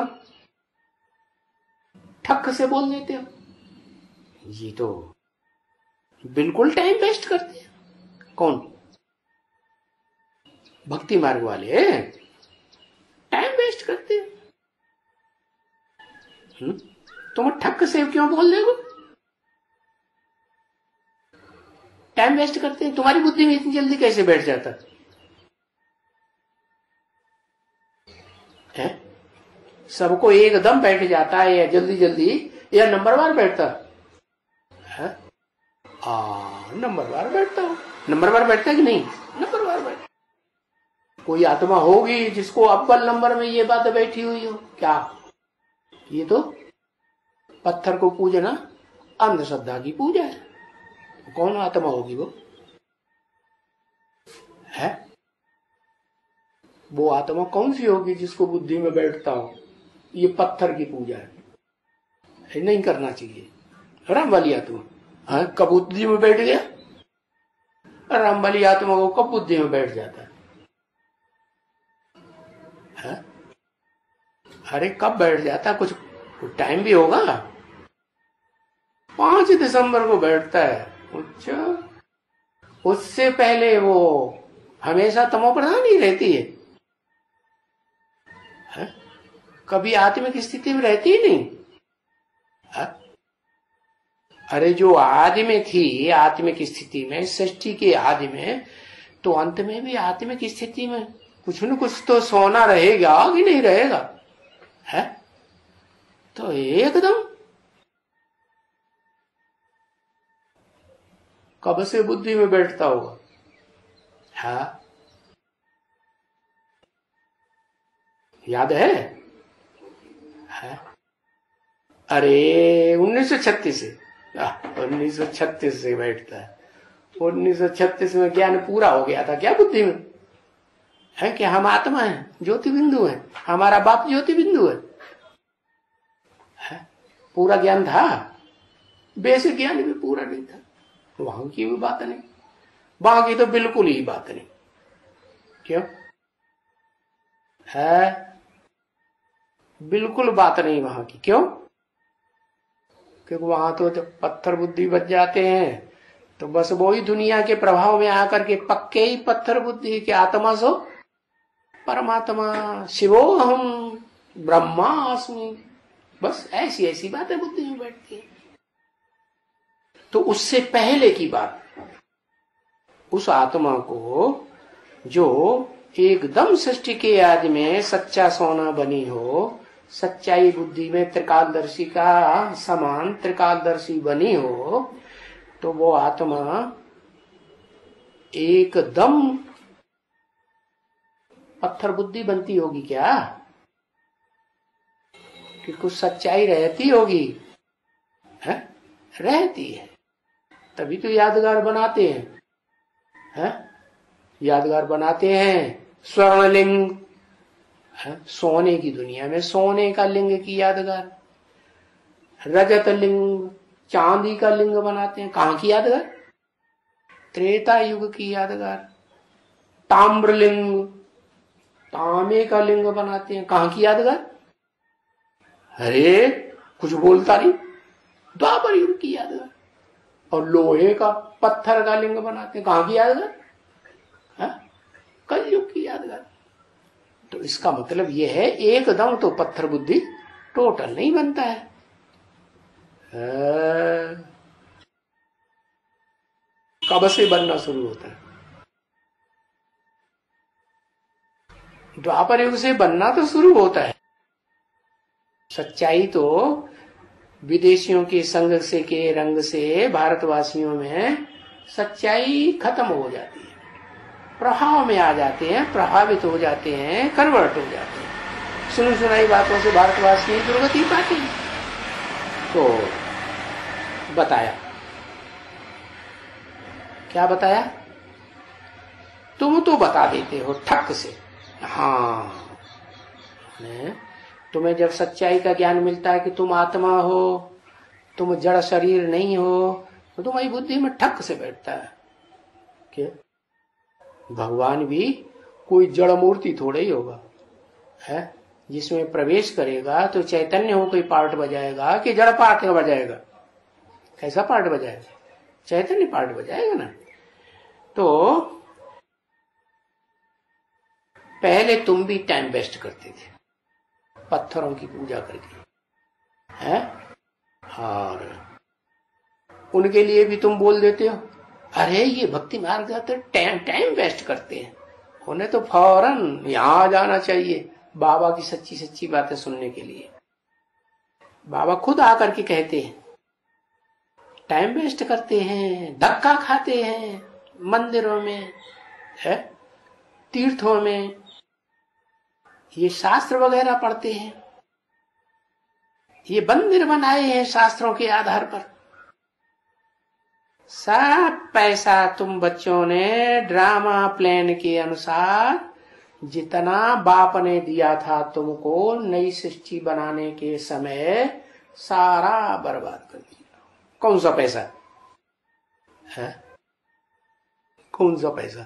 ठक से बोल देते हो, ये तो बिल्कुल टाइम वेस्ट करते हैं। कौन? भक्ति मार्ग वाले टाइम वेस्ट करते हैं। तुम ठक से क्यों बोल देगो? टाइम वेस्ट करते हैं। तुम्हारी बुद्धि में इतनी जल्दी कैसे बैठ जाता है? सबको एकदम बैठ जाता है या जल्दी जल्दी या नंबरवार बैठता है? नंबरवार बैठता हो। नंबरवार बैठता है कि नहीं? नंबरवार बैठता। कोई आत्मा होगी जिसको अव्वल नंबर में ये बात बैठी हुई हो क्या? ये तो पत्थर को पूजना अंधश्रद्धा की पूजा है। कौन आत्मा होगी वो? है वो आत्मा कौन सी होगी जिसको बुद्धि में बैठता हो ये पत्थर की पूजा है? नहीं करना चाहिए। राम वाली आत्मा कब बुद्धि में बैठ गया? राम वाली आत्मा को कब बुद्धि में बैठ जाता है? अरे कब बैठ जाता? कुछ टाइम भी होगा। 5 दिसंबर को बैठता है। अच्छा, उससे पहले वो हमेशा तमो प्रधान ही रहती है? कभी आत्मिक स्थिति में रहती ही नहीं। अरे जो आदि में थी, आत्मिक स्थिति में, सृष्टि के आदि में, तो अंत में भी आत्मिक स्थिति में कुछ न कुछ तो सोना रहेगा कि नहीं रहेगा? है तो एकदम कब से बुद्धि में बैठता होगा? हाँ, याद है? अरे 1936 से 1936 से बैठता है। 1936 में ज्ञान पूरा हो गया था क्या बुद्धि में? है कि हम आत्मा है, ज्योति बिंदु है, हमारा बाप ज्योति बिंदु है? पूरा ज्ञान था? बेसिक ज्ञान भी पूरा नहीं था। वहां की भी बात नहीं, वहां की तो बिल्कुल ही बात नहीं। क्यों है? बिल्कुल बात नहीं वहां की। क्यों? क्योंकि वहां तो जब पत्थर बुद्धि बच जाते हैं तो बस वो ही दुनिया के प्रभाव में आकर के पक्के ही पत्थर बुद्धि के आत्मा सो परमात्मा, शिवो हम ब्रह्मास्मि, बस ऐसी ऐसी बातें बुद्धि में बैठती है। तो उससे पहले की बात, उस आत्मा को जो एकदम सृष्टि के आदि में सच्चा सोना बनी हो, सच्चाई बुद्धि में त्रिकालदर्शी का समान त्रिकालदर्शी बनी हो, तो वो आत्मा एकदम पत्थर बुद्धि बनती होगी क्या? कि कुछ सच्चाई रहती होगी? है? रहती है। तभी तो यादगार बनाते हैं, यादगार बनाते हैं। स्वर्णलिंग, सोने की दुनिया में सोने का लिंग की यादगार, रजत लिंग, चांदी का लिंग बनाते हैं, कहां की यादगार? त्रेता युग की यादगार। ताम्रलिंग, तांबे का लिंग बनाते हैं, कहां की यादगार? अरे कुछ बोलता नहीं, द्वापर युग की यादगार। और लोहे का, पत्थर का लिंग बनाते हैं, कहां की यादगार? कलयुग की यादगार। तो इसका मतलब यह है एकदम तो पत्थर बुद्धि टोटल नहीं बनता है। कब से बनना शुरू होता है? द्वापर युग से बनना तो शुरू होता है। सच्चाई तो विदेशियों के संग से के रंग से भारतवासियों में सच्चाई खत्म हो जाती है, प्रभाव में आ जाते हैं, प्रभावित हो जाते हैं, कन्वर्ट हो जाते हैं। सुनी सुनाई बातों से भारतवासी दुर्गति पाते हैं। तो बताया, क्या बताया? तुम तो बता देते हो ठक से। हाँ, तुम्हें जब सच्चाई का ज्ञान मिलता है कि तुम आत्मा हो, तुम जड़ शरीर नहीं हो, तो तुम्हारी बुद्धि में ठक से बैठता है कि भगवान भी कोई जड़ मूर्ति थोड़ा ही होगा, है जिसमें प्रवेश करेगा तो चैतन्य हो कोई पार्ट बजाएगा कि जड़ पार्ट बजाएगा? कैसा पार्ट बजाएगा? चैतन्य पार्ट बजाएगा ना। तो पहले तुम भी टाइम वेस्ट करते थे पत्थरों की पूजा करके, हैं? और उनके लिए भी तुम बोल देते हो, अरे ये भक्ति मार्ग जाते टाइम वेस्ट करते हैं, उन्हें तो फौरन यहां जाना चाहिए बाबा की सच्ची सच्ची बातें सुनने के लिए। बाबा खुद आकर के कहते हैं टाइम वेस्ट करते हैं, धक्का खाते हैं मंदिरों में, है तीर्थों में, ये शास्त्र वगैरह पढ़ते हैं, ये मंदिर बनाए हैं शास्त्रों के आधार पर। सब पैसा तुम बच्चों ने ड्रामा प्लान के अनुसार जितना बाप ने दिया था तुमको नई सृष्टि बनाने के समय, सारा बर्बाद कर दिया। कौन सा पैसा है? कौन सा पैसा?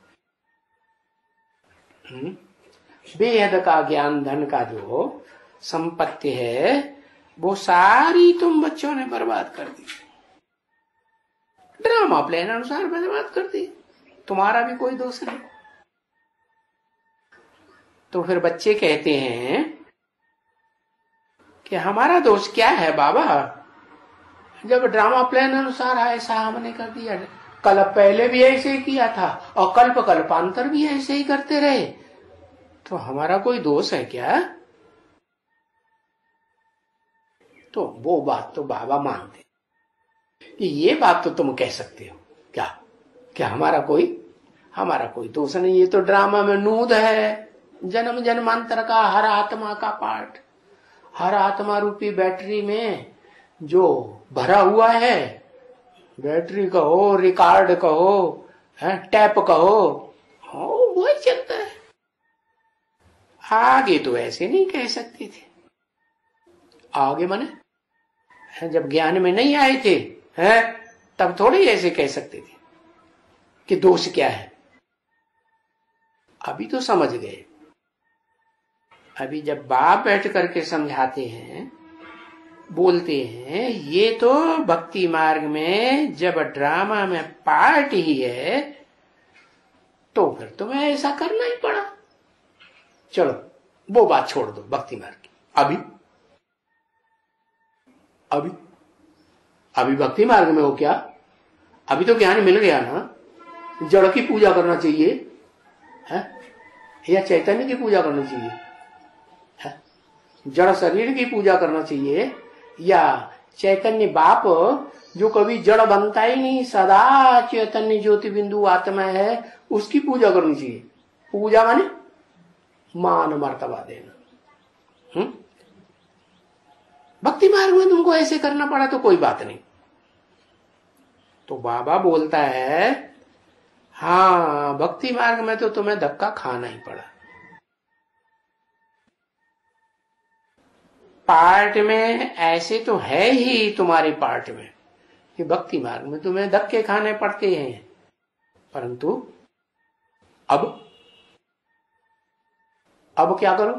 बेहद का ज्ञान धन का जो संपत्ति है वो सारी तुम बच्चों ने बर्बाद कर दी, ड्रामा प्लान अनुसार बर्बाद कर दी। तुम्हारा भी कोई दोष नहीं। तो फिर बच्चे कहते हैं कि हमारा दोष क्या है बाबा, जब ड्रामा प्लान अनुसार ऐसा हमने कर दिया, कल पहले भी ऐसे ही किया था और कल्पांतर भी ऐसे ही करते रहे, तो हमारा कोई दोष है क्या? तो वो बात तो बाबा मानते कि ये बात तो तुम कह सकते हो क्या हमारा कोई दोष नहीं, ये तो ड्रामा में नूद है, जन्म जन्मांतर का हर आत्मा का पार्ट, हर आत्मा रूपी बैटरी में जो भरा हुआ है, बैटरी कहो, रिकॉर्ड कहो, टैप कहो, वो चलता है। आगे तो ऐसे नहीं कह सकते थे। आगे माने जब ज्ञान में नहीं आए थे, तब थोड़ी ऐसे कह सकते थे कि दोष क्या है। अभी तो समझ गए। अभी जब बाप बैठ करके समझाते हैं, बोलते हैं, ये तो भक्ति मार्ग में जब ड्रामा में पार्ट ही है तो फिर तुम्हें ऐसा करना ही पड़ा। चलो वो बात छोड़ दो भक्ति मार्ग की। अभी भक्ति मार्ग में हो क्या? अभी तो ज्ञान मिल गया ना। जड़ की पूजा करना चाहिए है या चैतन्य की पूजा करना चाहिए? है जड़ शरीर की पूजा करना चाहिए या चैतन्य बाप जो कभी जड़ बनता ही नहीं, सदा चैतन्य ज्योति बिंदु आत्मा है, उसकी पूजा करनी चाहिए? पूजा माने मान मर्तबा देना। भक्ति मार्ग में तुमको ऐसे करना पड़ा तो कोई बात नहीं, तो बाबा बोलता है हाँ, भक्ति मार्ग में तो तुम्हें धक्का खाना ही पड़ा। पार्ट में ऐसे तो है ही तुम्हारे पार्ट में कि भक्ति मार्ग में तुम्हें धक्के खाने पड़ते हैं, परंतु अब क्या करो?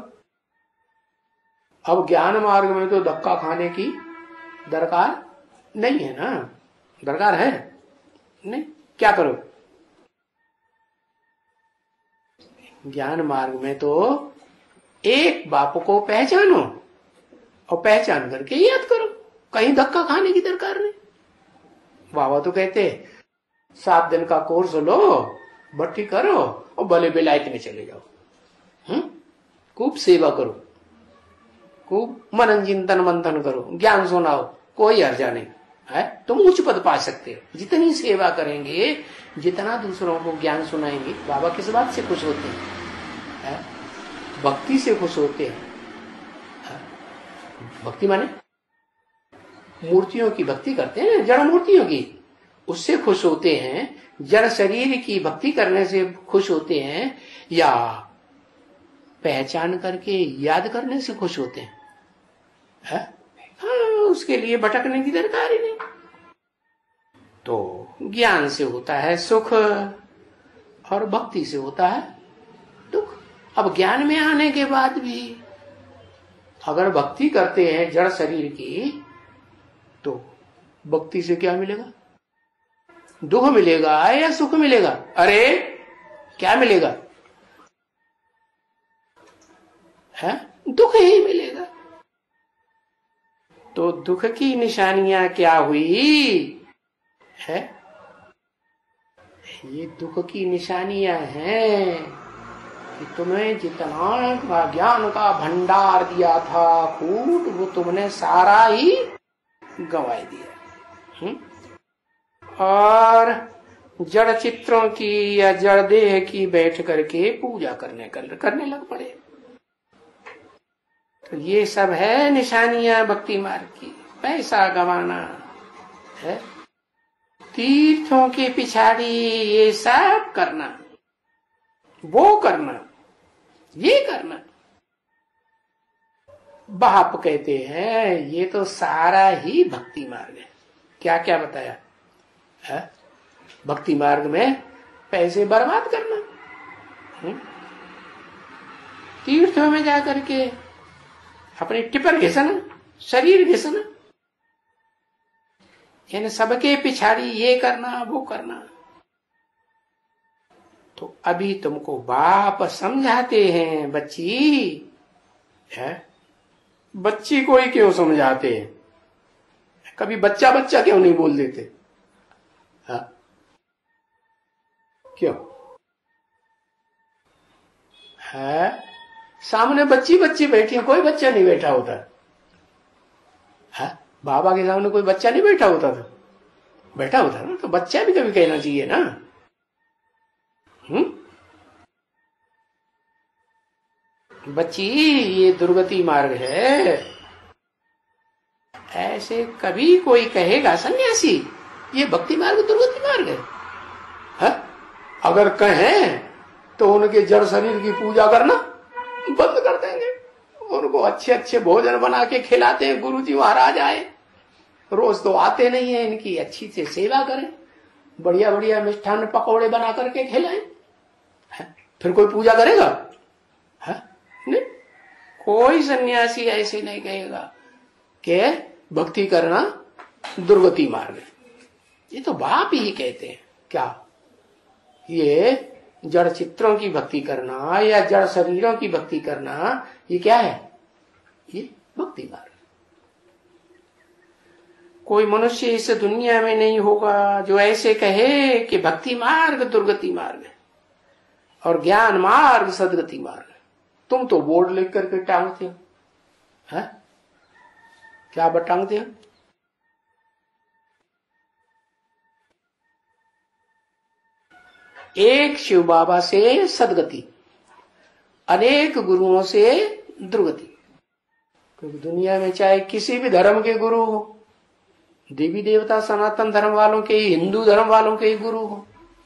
अब ज्ञान मार्ग में तो धक्का खाने की दरकार नहीं है ना। दरकार है नहीं, क्या करो? ज्ञान मार्ग में तो एक बाप को पहचानो और पहचान करके याद करो, कहीं धक्का खाने की दरकार नहीं। बाबा तो कहते 7 दिन का कोर्स लो, भट्टी करो और भले बेलायत में चले जाओ। खूब सेवा करो, खूब मनन चिंतन मंथन करो, ज्ञान सुनाओ, कोई हर्जा नहीं है। तुम उच्च पद पा सकते हो। जितनी सेवा करेंगे, जितना दूसरों को ज्ञान सुनाएंगे, बाबा किस बात से खुश होते हैं? भक्ति से खुश होते हैं। भक्ति माने मूर्तियों की भक्ति करते हैं, जड़ मूर्तियों की, उससे खुश होते हैं। जड़ शरीर की भक्ति करने से खुश होते हैं, या पहचान करके याद करने से खुश होते हैं? हाँ, उसके लिए भटकने की दरकार ही नहीं। तो ज्ञान से होता है सुख और भक्ति से होता है दुख। अब ज्ञान में आने के बाद भी अगर भक्ति करते हैं जड़ शरीर की, तो भक्ति से क्या मिलेगा? दुख मिलेगा या सुख मिलेगा? अरे क्या मिलेगा? है दुख ही मिलेगा। तो दुख की निशानियां क्या हुई है? ये दुख की निशानियां हैं कि तुम्हें जितना ज्ञान का भंडार दिया था खूब, वो तुमने सारा ही गंवा दिया। और जड़ चित्रों की या जड़ देह की बैठ करके पूजा करने लग पड़े। तो ये सब है निशानियां भक्ति मार्ग की। पैसा गंवाना है, तीर्थों के पिछाड़ी ये सब करना, वो करना, ये करना। बाप कहते हैं ये तो सारा ही भक्ति मार्ग है। क्या क्या बताया है? भक्ति मार्ग में पैसे बर्बाद करना, तीर्थों में जाकर के अपनी टिपर घिसना, शरीर घिसना, यानी सबके पिछाड़ी ये करना वो करना। तो अभी तुमको बाप समझाते हैं बच्ची है। बच्ची को ही क्यों समझाते हैं? कभी बच्चा बच्चा क्यों नहीं बोल देते? हाँ क्यों है? सामने बच्ची बच्ची बैठी है, कोई बच्चा नहीं बैठा होता है। बाबा के सामने कोई बच्चा नहीं बैठा होता था, बैठा होता ना, तो बच्चा भी कभी कहना चाहिए ना। बच्ची ये दुर्गति मार्ग है, ऐसे कभी कोई कहेगा सन्यासी ये भक्ति मार्ग दुर्गति मार्ग है? अगर कहें तो उनके जड़ शरीर की पूजा करना बंद कर देंगे। उनको अच्छे अच्छे भोजन बना के खिलाते हैं, गुरुजी महाराज आए, रोज तो आते नहीं है, इनकी अच्छी से सेवा करें, बढ़िया बढ़िया मिष्ठान पकौड़े बना करके खिलाएं, फिर कोई पूजा करेगा? नहीं, कोई सन्यासी ऐसे नहीं कहेगा कि भक्ति करना दुर्गति मार्ग है। ये तो बाप ही कहते हैं। क्या ये जड़ चित्रों की भक्ति करना या जड़ शरीरों की भक्ति करना, ये क्या है? ये भक्ति मार्ग। कोई मनुष्य इस दुनिया में नहीं होगा जो ऐसे कहे कि भक्ति मार्ग दुर्गति मार्ग है और ज्ञान मार्ग सदगति मार्ग है। तुम तो बोर्ड लिख करके टांगते हो, है? क्या टांगते हो? एक शिव बाबा से सदगति, अनेक गुरुओं से दुर्गति। क्योंकि दुनिया में चाहे किसी भी धर्म के गुरु हो, देवी देवता सनातन धर्म वालों के, हिंदू धर्म वालों के ही गुरु हो।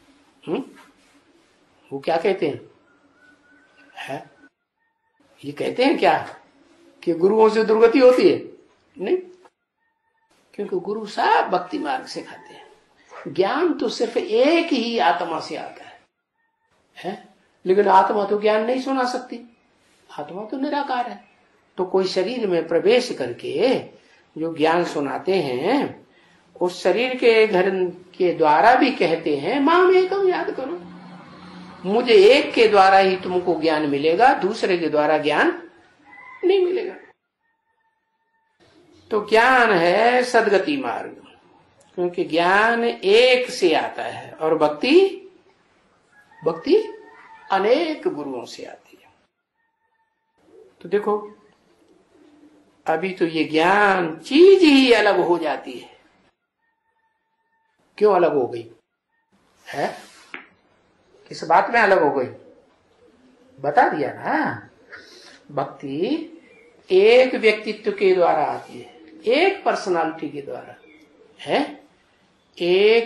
वो क्या कहते हैं है? ये कहते हैं क्या कि गुरुओं से दुर्गति होती है? नहीं, क्योंकि गुरु साहब भक्ति मार्ग से खाते हैं। ज्ञान तो सिर्फ एक ही आत्मा से आता है? लेकिन आत्मा तो ज्ञान नहीं सुना सकती, आत्मा तो निराकार है। तो कोई शरीर में प्रवेश करके जो ज्ञान सुनाते हैं, उस शरीर के घर के द्वारा भी कहते हैं माम एकम याद करो, मुझे एक के द्वारा ही तुमको ज्ञान मिलेगा, दूसरे के द्वारा ज्ञान नहीं मिलेगा। तो ज्ञान है सदगति मार्ग, क्योंकि ज्ञान एक से आता है और भक्ति अनेक गुरुओं से आती है। तो देखो, अभी तो ये ज्ञान चीज ही अलग हो जाती है। क्यों अलग हो गई है? किस बात में अलग हो गई? बता दिया ना। भक्ति एक व्यक्तित्व के द्वारा आती है, एक पर्सनालिटी के द्वारा है, एक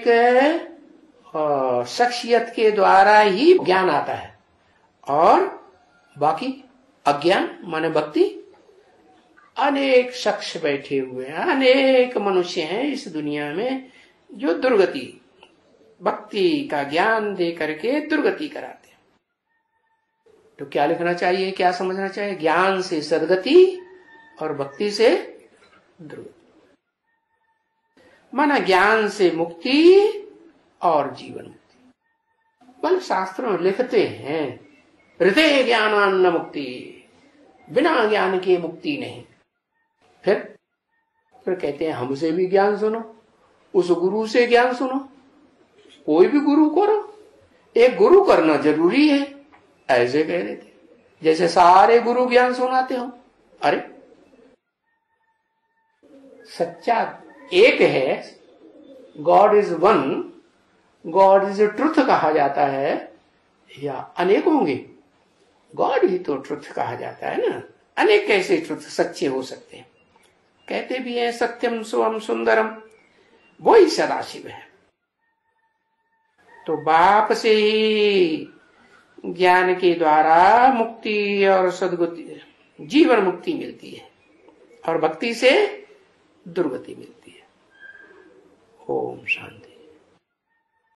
शख्सियत के द्वारा ही ज्ञान आता है। और बाकी अज्ञान माने भक्ति, अनेक शख्स बैठे हुए हैं, अनेक मनुष्य हैं इस दुनिया में जो दुर्गति, भक्ति का ज्ञान दे करके दुर्गति कराते हैं। तो क्या लिखना चाहिए, क्या समझना चाहिए? ज्ञान से सदगति और भक्ति से दुर्गति, माना ज्ञान से मुक्ति और जीवन मुक्ति। बल शास्त्रों में लिखते हैं हृदय ज्ञानान्न मुक्ति, बिना ज्ञान के मुक्ति नहीं। फिर कहते हैं हमसे भी ज्ञान सुनो, उस गुरु से ज्ञान सुनो, कोई भी गुरु करो, एक गुरु करना जरूरी है, ऐसे कह रहे थे। जैसे सारे गुरु ज्ञान सुनाते हो। अरे सच्चा एक है, God is one, God is truth कहा जाता है, या अनेक होंगे? गॉड ही तो ट्रुथ कहा जाता है ना, अनेक कैसे ट्रुथ सच्चे हो सकते हैं? कहते भी हैं सत्यम शिवम सुंदरम, वो ही सदाशिव है। तो बाप से ही ज्ञान के द्वारा मुक्ति और सद्गति, जीवन मुक्ति मिलती है, और भक्ति से दुर्गति मिलती है। ओम शांति।